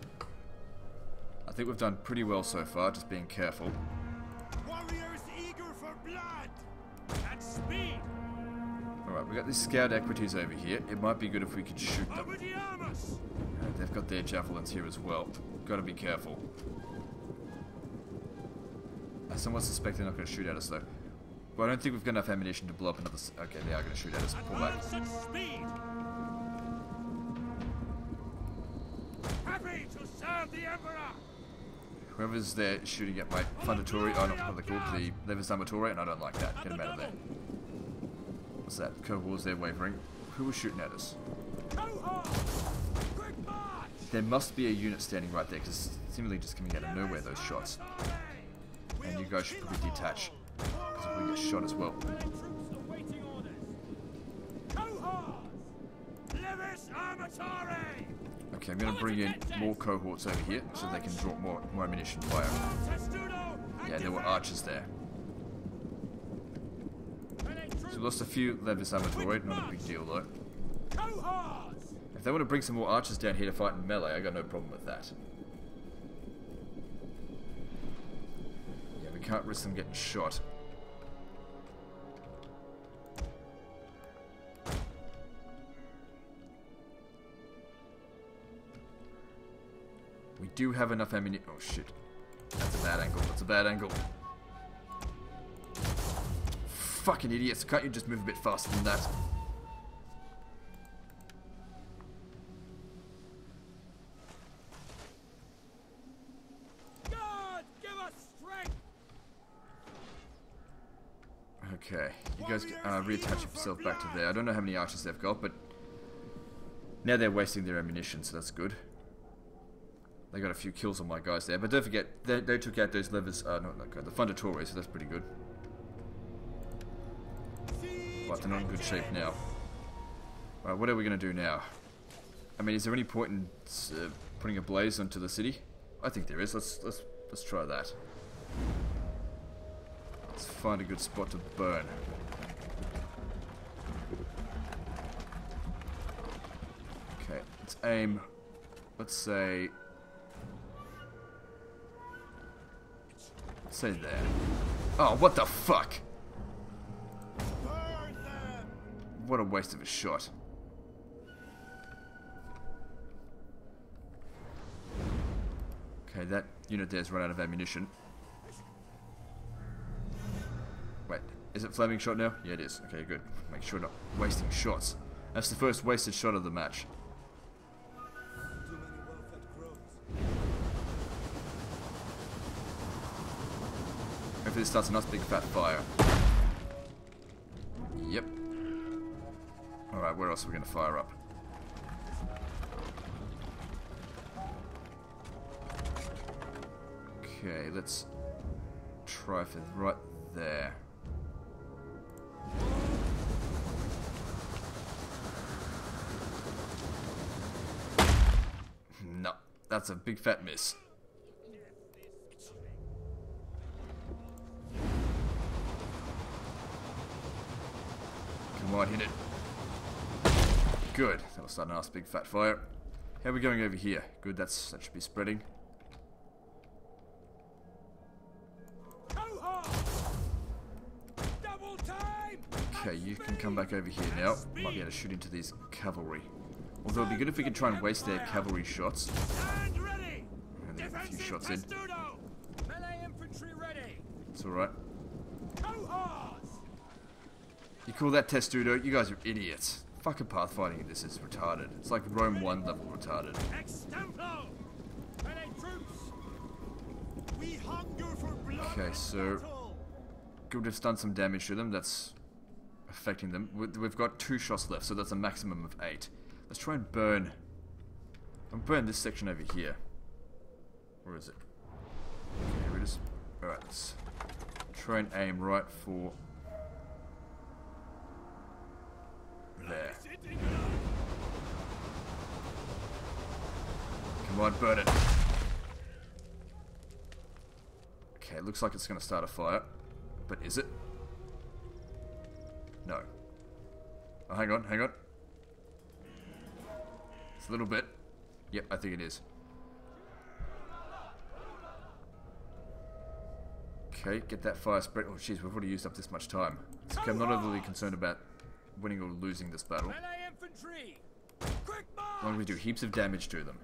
I think we've done pretty well so far, just being careful. Warriors eager for blood and speed. Alright, we got these scout equities over here. It might be good if we could shoot them. Uh, they've got their javelins here as well. Gotta be careful. I somewhat suspect they're not going to shoot at us though. But I don't think we've got enough ammunition to blow up another... S okay, they are going to shoot at us. Pull back. Happy to serve the Emperor. Whoever's there shooting at my Fundatori, oh, not what they're called, the Levisamatore, and I don't like that. Get them out of there. What's that? Cohorts, they're wavering. Who was shooting at us? There must be a unit standing right there, because it's seemingly just coming out of nowhere, those shots. And you guys should probably detach, because we get shot as well. Okay, I'm going to bring in more cohorts over here, so they can drop more, more ammunition fire. Yeah, there were archers there. So we lost a few Levis Amatori, not a big deal though. If they want to bring some more archers down here to fight in melee, I got no problem with that. Yeah, we can't risk them getting shot. We do have enough ammunition. Oh shit. That's a bad angle. That's a bad angle. Fucking idiots. Can't you just move a bit faster than that? God, give us strength. Okay. You guys uh, reattach yourself back to there. I don't know how many archers they've got, but now they're wasting their ammunition, so that's good. They got a few kills on my guys there, but don't forget, they, they took out those levers, uh, not that good, the Fundatore, so that's pretty good. But they're not in good shape now. Alright, what are we going to do now? I mean, is there any point in uh, putting a blaze onto the city? I think there is. Let's, let's, let's try that. Let's find a good spot to burn. Okay, let's aim, let's say... Say there. Oh, what the fuck? What a waste of a shot. Okay, that unit there's run out of ammunition. Wait, is it flaming shot now? Yeah, it is. Okay, good. Make sure not wasting shots. That's the first wasted shot of the match. Hopefully this starts a nice big fat fire. Yep. Alright, where else are we going to fire up? Okay, let's try for right there. that's a big fat miss. Come on, hit it. Good. That'll start a nice big fat fire. How are we going over here? Good, that's that should be spreading. Okay, you can come back over here now. Might be able to shoot into these cavalry. Although it'd be good if we could try and waste their cavalry shots. And then a few shots in. It's alright. You call that testudo? You guys are idiots. Fucking pathfinding this is retarded. It's like Rome one level retarded. Okay, so good, we've done some damage to them. That's affecting them. We've got two shots left, so that's a maximum of eight. Let's try and burn. I'll burn this section over here. Where is it? Okay, here it is. Alright, let's try and aim right for there. Come on, burn it. Okay, looks like it's going to start a fire. But is it? No. Oh, hang on, hang on. It's a little bit. Yep, I think it is. Okay, get that fire spread. Oh, jeez, we've already used up this much time. It's okay, I'm not overly concerned about winning or losing this battle. As long as we do heaps of damage to them.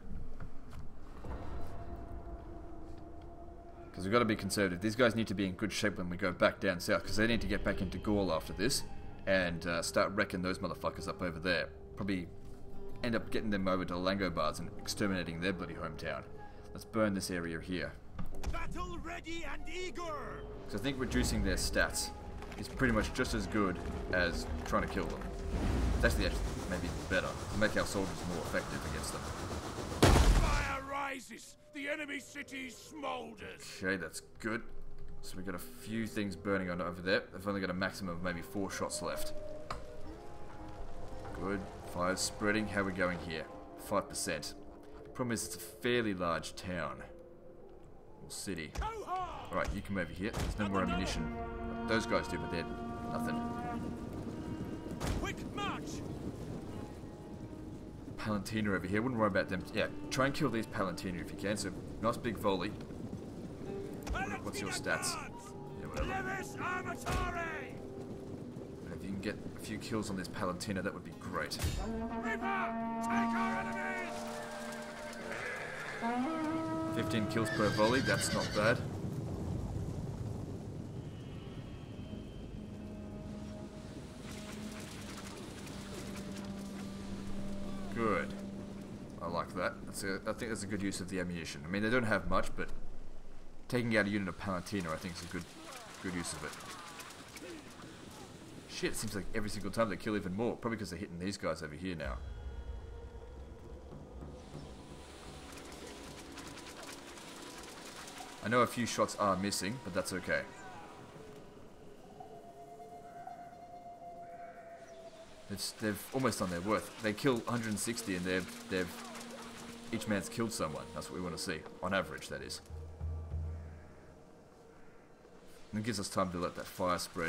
Because we've got to be conservative. These guys need to be in good shape when we go back down south, because they need to get back into Gaul after this and uh, start wrecking those motherfuckers up over there. Probably end up getting them over to Langobards and exterminating their bloody hometown. Let's burn this area here. Battle ready and eager. So I think reducing their stats is pretty much just as good as trying to kill them. It's actually, actually maybe better to make our soldiers more effective against them. Fire rises. The enemy city smolders. Okay, that's good. So we've got a few things burning on over there. They've only got a maximum of maybe four shots left. Good. Fire's spreading. How are we going here? five percent. Problem is it's a fairly large town. Or city. Alright, you come over here. There's no more ammunition. Those guys do, but they're nothing. Quick march. Palantina over here. Wouldn't worry about them. Yeah, try and kill these Palantina if you can. So, nice big volley. What's your stats? Yeah, whatever. But if you can get a few kills on this Palantina, that would be great. fifteen kills per volley. That's not bad. Good. I like that. That's a, I think that's a good use of the ammunition. I mean, they don't have much, but taking out a unit of Palantina, I think, is a good, good use of it. Shit, it seems like every single time they kill even more. Probably because they're hitting these guys over here now. I know a few shots are missing, but that's okay. It's, they've almost done their worth. They kill one hundred sixty and they've, they've... Each man's killed someone. That's what we want to see. On average, that is. And it gives us time to let that fire spread.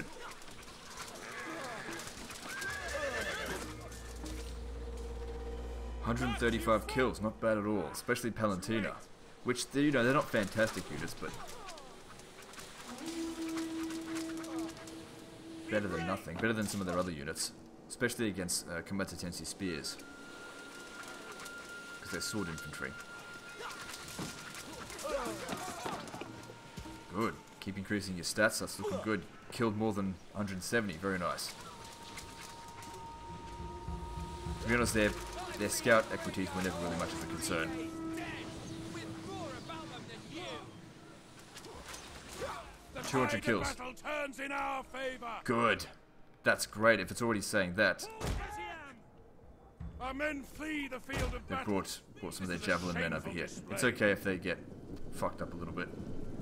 one hundred thirty-five kills. Not bad at all. Especially Palantina. Which, you know, they're not fantastic units, but... better than nothing. Better than some of their other units. Especially against uh, Combatantensi spears. Because they're sword infantry. Good. Keep increasing your stats, that's looking good. Killed more than one hundred seventy, very nice. To be honest, their, their scout equities were never really much of a concern. two hundred kills. Good. That's great if it's already saying that. Our men flee the field of They've brought, brought some of their javelin men over here. It's okay if they get fucked up a little bit.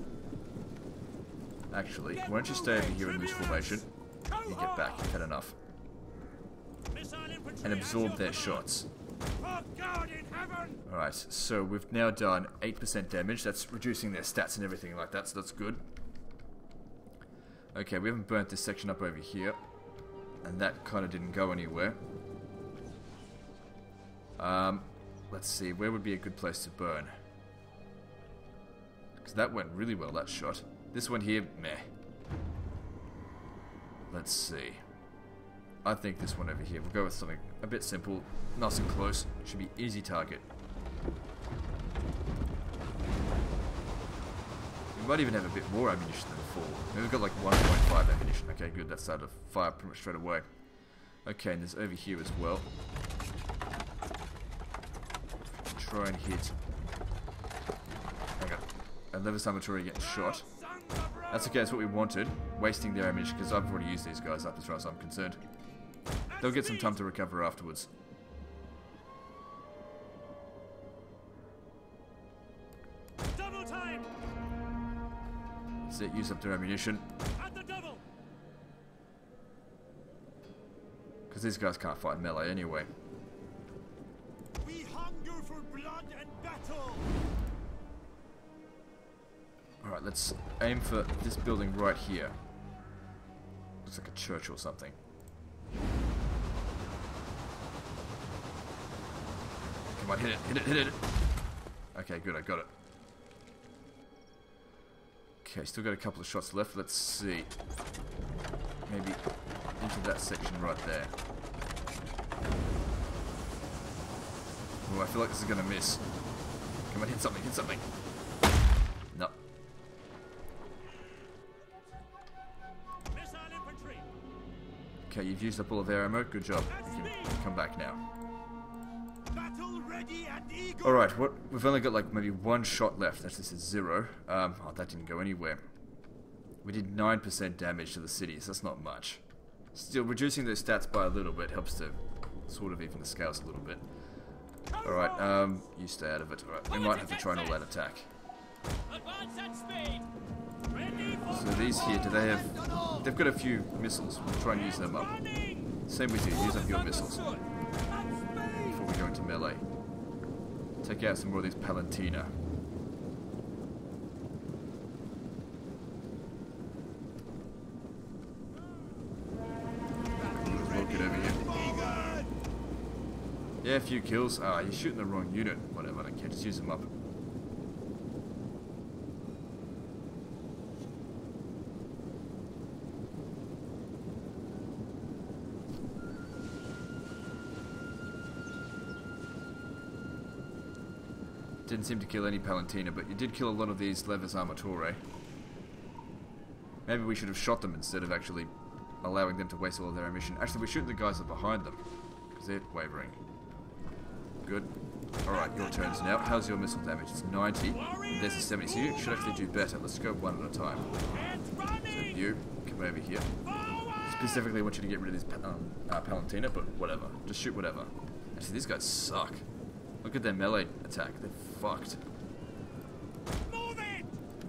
Actually, why don't you stay over here in loose formation? You get back, you've had enough. And absorb their shots. For God in heaven! Alright, so we've now done eight percent damage. That's reducing their stats and everything like that, so that's good. Okay, we haven't burnt this section up over here. And that kind of didn't go anywhere. Um, let's see, where would be a good place to burn? Because that went really well, that shot. This one here, meh. Let's see. I think this one over here. We'll go with something a bit simple, nice and close. Should be easy target. We might even have a bit more ammunition than before. Maybe we've got like one point five ammunition. Okay, good. That started to fire pretty much straight away. Okay, and there's over here as well. Try and hit. Hang on. And Levis Armatory getting shot. That's okay, that's what we wanted. Wasting their ammunition, because I've already used these guys up as far as I'm concerned. They'll get some time to recover afterwards. Double time! That's it, use up their ammunition. At the double! Because these guys can't fight melee anyway. We hunger for blood and battle! Alright, let's aim for this building right here. Looks like a church or something. Come on, hit it, hit it, hit it! Okay, good, I got it. Okay, still got a couple of shots left. Let's see. Maybe into that section right there. Oh, I feel like this is gonna miss. Come on, hit something, hit something. No. Missile infantry! Okay, you've used up all of their ammo. Good job. You can come back now. Battle ready and eager! Alright, what we've only got like maybe one shot left. That's this is zero. Um, oh, that didn't go anywhere. We did nine percent damage to the cities. That's not much. Still, reducing those stats by a little bit helps to sort of even the scales a little bit. Alright, um, you stay out of it. Alright, we might have to try an all-out attack. Advance at speed! Ready for So these here, do they have... They've got a few missiles. We'll try and use them up. running! Same with you. Use up your missiles before we go into melee. Take out some more of these Palantina. We'll get over here. Yeah, a few kills. Ah, you're shooting the wrong unit. Whatever, I don't care. Just use them up. Didn't seem to kill any Palantina, but you did kill a lot of these Levis Armatory. Maybe we should have shot them instead of actually allowing them to waste all of their ammunition. Actually, we're shooting the guys that are behind them, because they're wavering. Good. Alright, your turns now. How's your missile damage? It's ninety. There's a seventy, so you should actually do better. Let's go one at a time. So you, come over here. Specifically, I want you to get rid of this um, uh, Palantina, but whatever. Just shoot whatever. Actually, these guys suck. Look at their melee attack. They're fucked. Move it!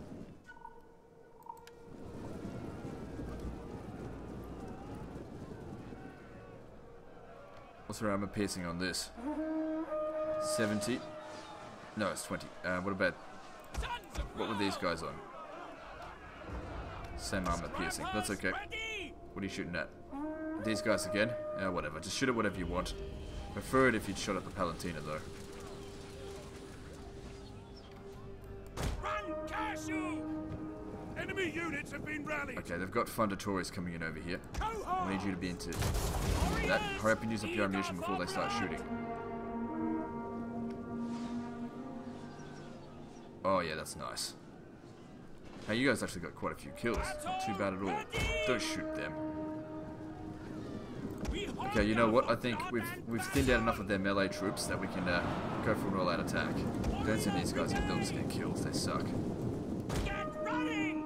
What's our armor piercing on this? seventy. No, it's twenty. Uh, what about... What were these guys on? Same armor piercing. That's okay. What are you shooting at? These guys again? Yeah, whatever. Just shoot at whatever you want. Prefer it if you'd shot at the Palantina, though. Run, Cashew! Enemy units have been rallied. Okay, they've got Fundatories coming in over here. I need you to be into that. Hurry up and use up your ammunition before they start shooting. Oh yeah, that's nice. Hey, you guys actually got quite a few kills. Not too bad at all. Don't shoot them. Okay, you know what? I think we've we've thinned out enough of their melee troops that we can uh, go for an all-out attack. Don't send these guys in; they'll just get killed. They suck. Get running!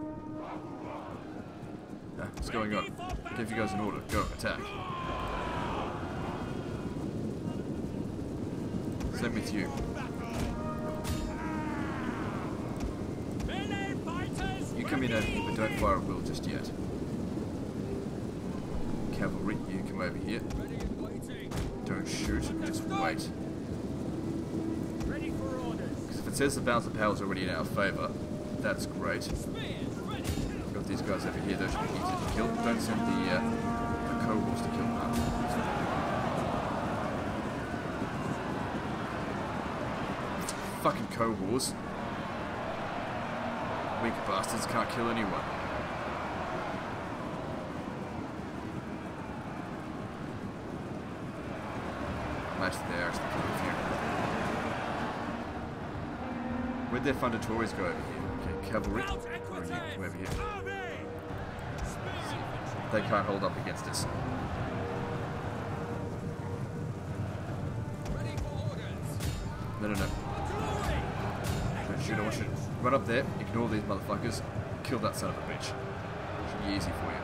Uh, what's going on? Give you guys an order. Go attack. Same with you. You come in over here, but don't fire at will just yet. Cavalry, you come over here. Don't shoot, just wait. it says the balance of power is already in our favour, that's great. We've got these guys over here, those should be easy to kill. Don't send the, uh, the cohorts to kill them. Fucking cohorts. Weak bastards can't kill anyone. Match there, actually kill a few. Where'd their Fundatories go over here? Okay, cavalry. Where are you? We're over here. They can't hold up against us. No, no, no. Don't shoot, I want you to run up there, ignore these motherfuckers, kill that son of a bitch. Should be easy for you.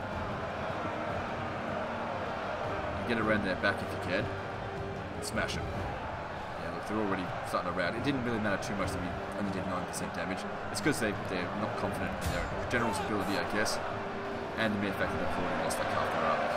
You get around their back if you can. Smash them. Yeah, look, they're already starting to rout. It didn't really matter too much that we only did nine percent damage. It's because they, they're not confident in their general ability, I guess, and the mere fact that they've already lost like half their army.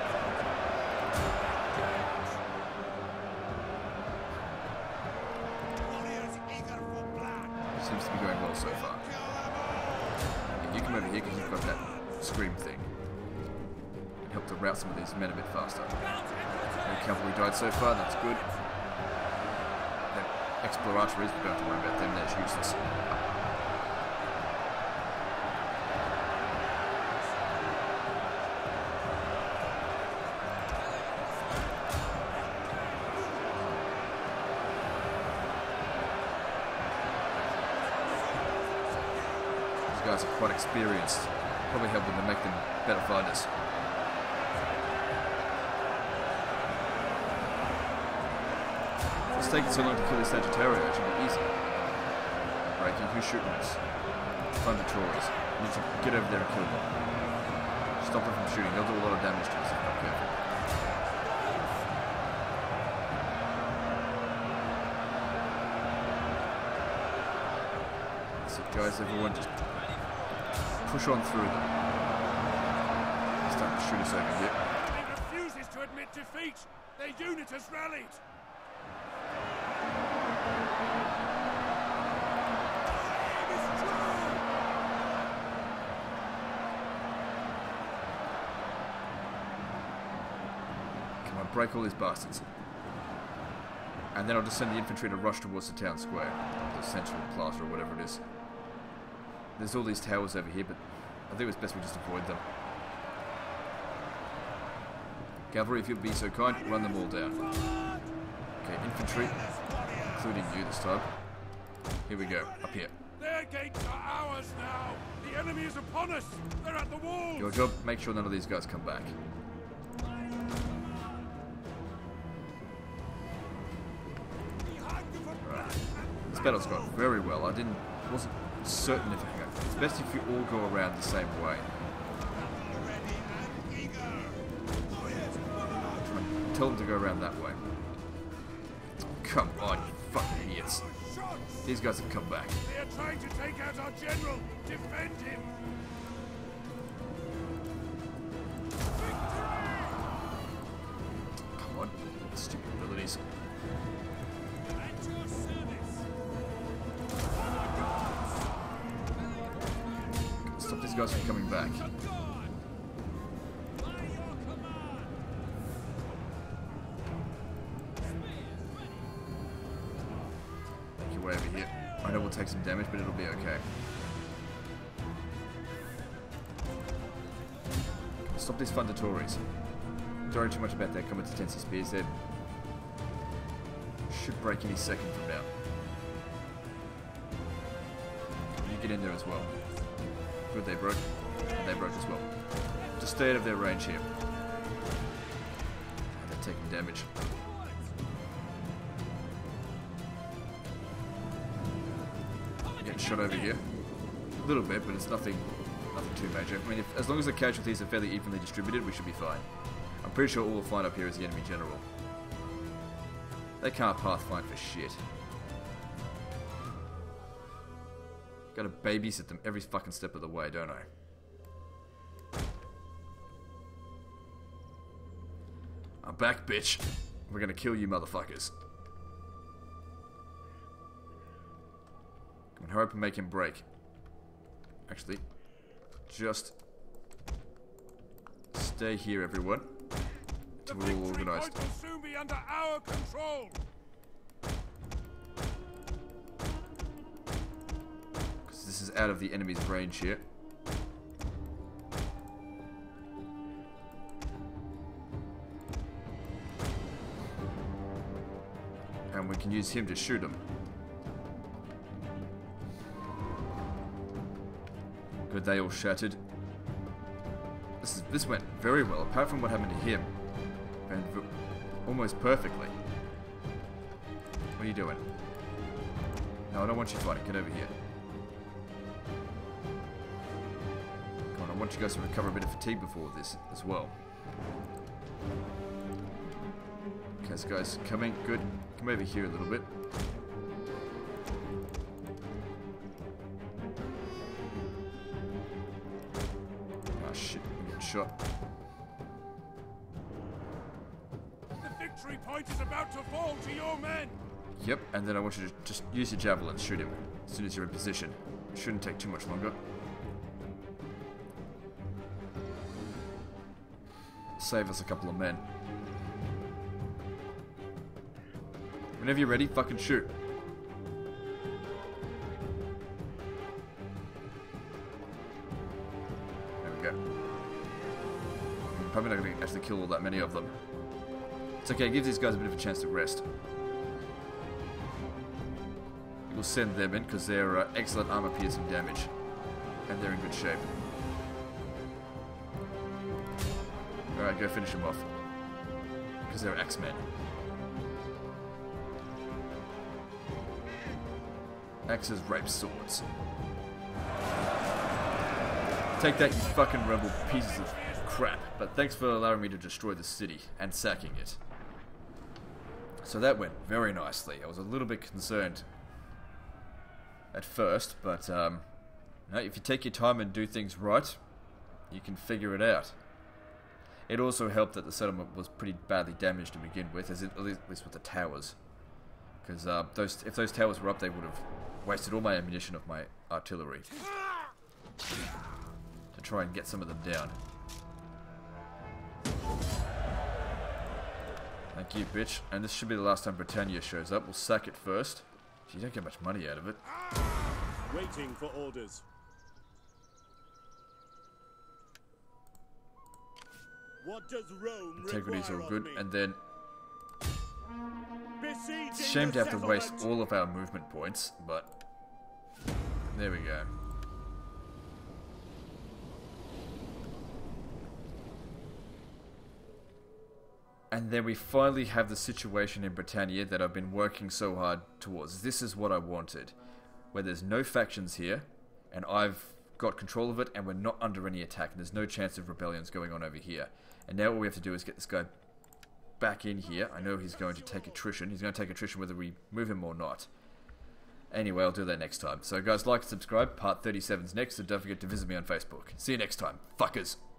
Seems to be going well so far. Yeah, you come over here because you've got that scream thing. Help to rout some of these men a bit faster. No cavalry died so far, that's good. The exploratories, we don't have to worry about them, they're useless. These guys are quite experienced, probably helping to make them better fighters. It's taking so long to kill this Sagittario, it should be easy. Breaking, who's shooting us? Fundatories. You need to get over there and kill them. Stop them from shooting, they'll do a lot of damage to us if we're not careful. That's it guys, everyone just push on through them. They're starting to shoot us over here. He refuses to admit defeat! Their unit has rallied! Come on, break all these bastards. And then I'll just send the infantry to rush towards the town square. The central plaza or whatever it is. There's all these towers over here, but I think it's best we just avoid them. Cavalry, if you'll be so kind, run them all down. Okay, infantry, including you this time. Here we go, up here. Their gates are ours now! The enemy is upon us! They're at the walls! Your job, make sure none of these guys come back. Right. This battle's gone very well. I didn't, wasn't certain if it could. It's best if you all go around the same way. Tell them to go around that way. Come on, you fucking idiots. These guys have come back. They are trying to take out our general. Defend him. Come on, stupid abilities. At your service. Stop these guys from coming back. Way over here. I know we'll take some damage, but it'll be okay. Stop these Fundatories. Don't worry too much about their competency spears. They should break any second from now. You get in there as well. Good, they broke. And they broke as well. Just stay out of their range here. They're taking damage. Getting shot over here. A little bit, but it's nothing nothing too major. I mean, if, as long as the casualties are fairly evenly distributed, we should be fine. I'm pretty sure all we'll find up here is the enemy general. They can't pathfind for shit. Gotta babysit them every fucking step of the way, don't I? I'm back, bitch. We're gonna kill you motherfuckers. hurry up and make him break. Actually, just stay here, everyone. Until we're all organised. The victory point will soon be under our control. Because this is out of the enemy's range here. And we can use him to shoot him. Good, they all shattered. This is this went very well, apart from what happened to him. And almost perfectly. What are you doing? No, I don't want you fighting. Get over here. Come on, I want you guys to recover a bit of fatigue before this as well. Okay, so guys, coming. Good. Come over here a little bit. Oh shit, I'm getting shot. The victory point is about to fall to your men. Yep, and then I want you to just use your javelin, shoot him as soon as you're in position. It shouldn't take too much longer. Save us a couple of men. Whenever you're ready, fucking shoot. There we go. I'm probably not going to actually kill all that many of them. It's okay, it gives these guys a bit of a chance to rest. We'll send them in because they're uh, excellent armor piercing damage. And they're in good shape. Alright, go finish them off. Because they're X-Men. Axes, rape, swords. Take that, you fucking rebel pieces of crap. But thanks for allowing me to destroy the city and sacking it. So that went very nicely. I was a little bit concerned at first, but um, you know, if you take your time and do things right, you can figure it out. It also helped that the settlement was pretty badly damaged to begin with, as in, at least with the towers. Because uh, those, if those towers were up, they would have wasted all my ammunition of my artillery to try and get some of them down. Thank you, bitch. And this should be the last time Britannia shows up. We'll sack it first. You don't get much money out of it. Waiting for orders. What does Rome Integrity's all require good, of me? and then Besieging it's a shame to the have to waste settlement. all of our movement points, but there we go. And then we finally have the situation in Britannia that I've been working so hard towards. This is what I wanted. Where there's no factions here, and I've got control of it, and we're not under any attack, and there's no chance of rebellions going on over here. And now all we have to do is get this guy back in here. I know he's going to take attrition. He's going to take attrition whether we move him or not. Anyway, I'll do that next time. So guys, like and subscribe. Part thirty-seven's next, so don't forget to visit me on Facebook. See you next time, fuckers.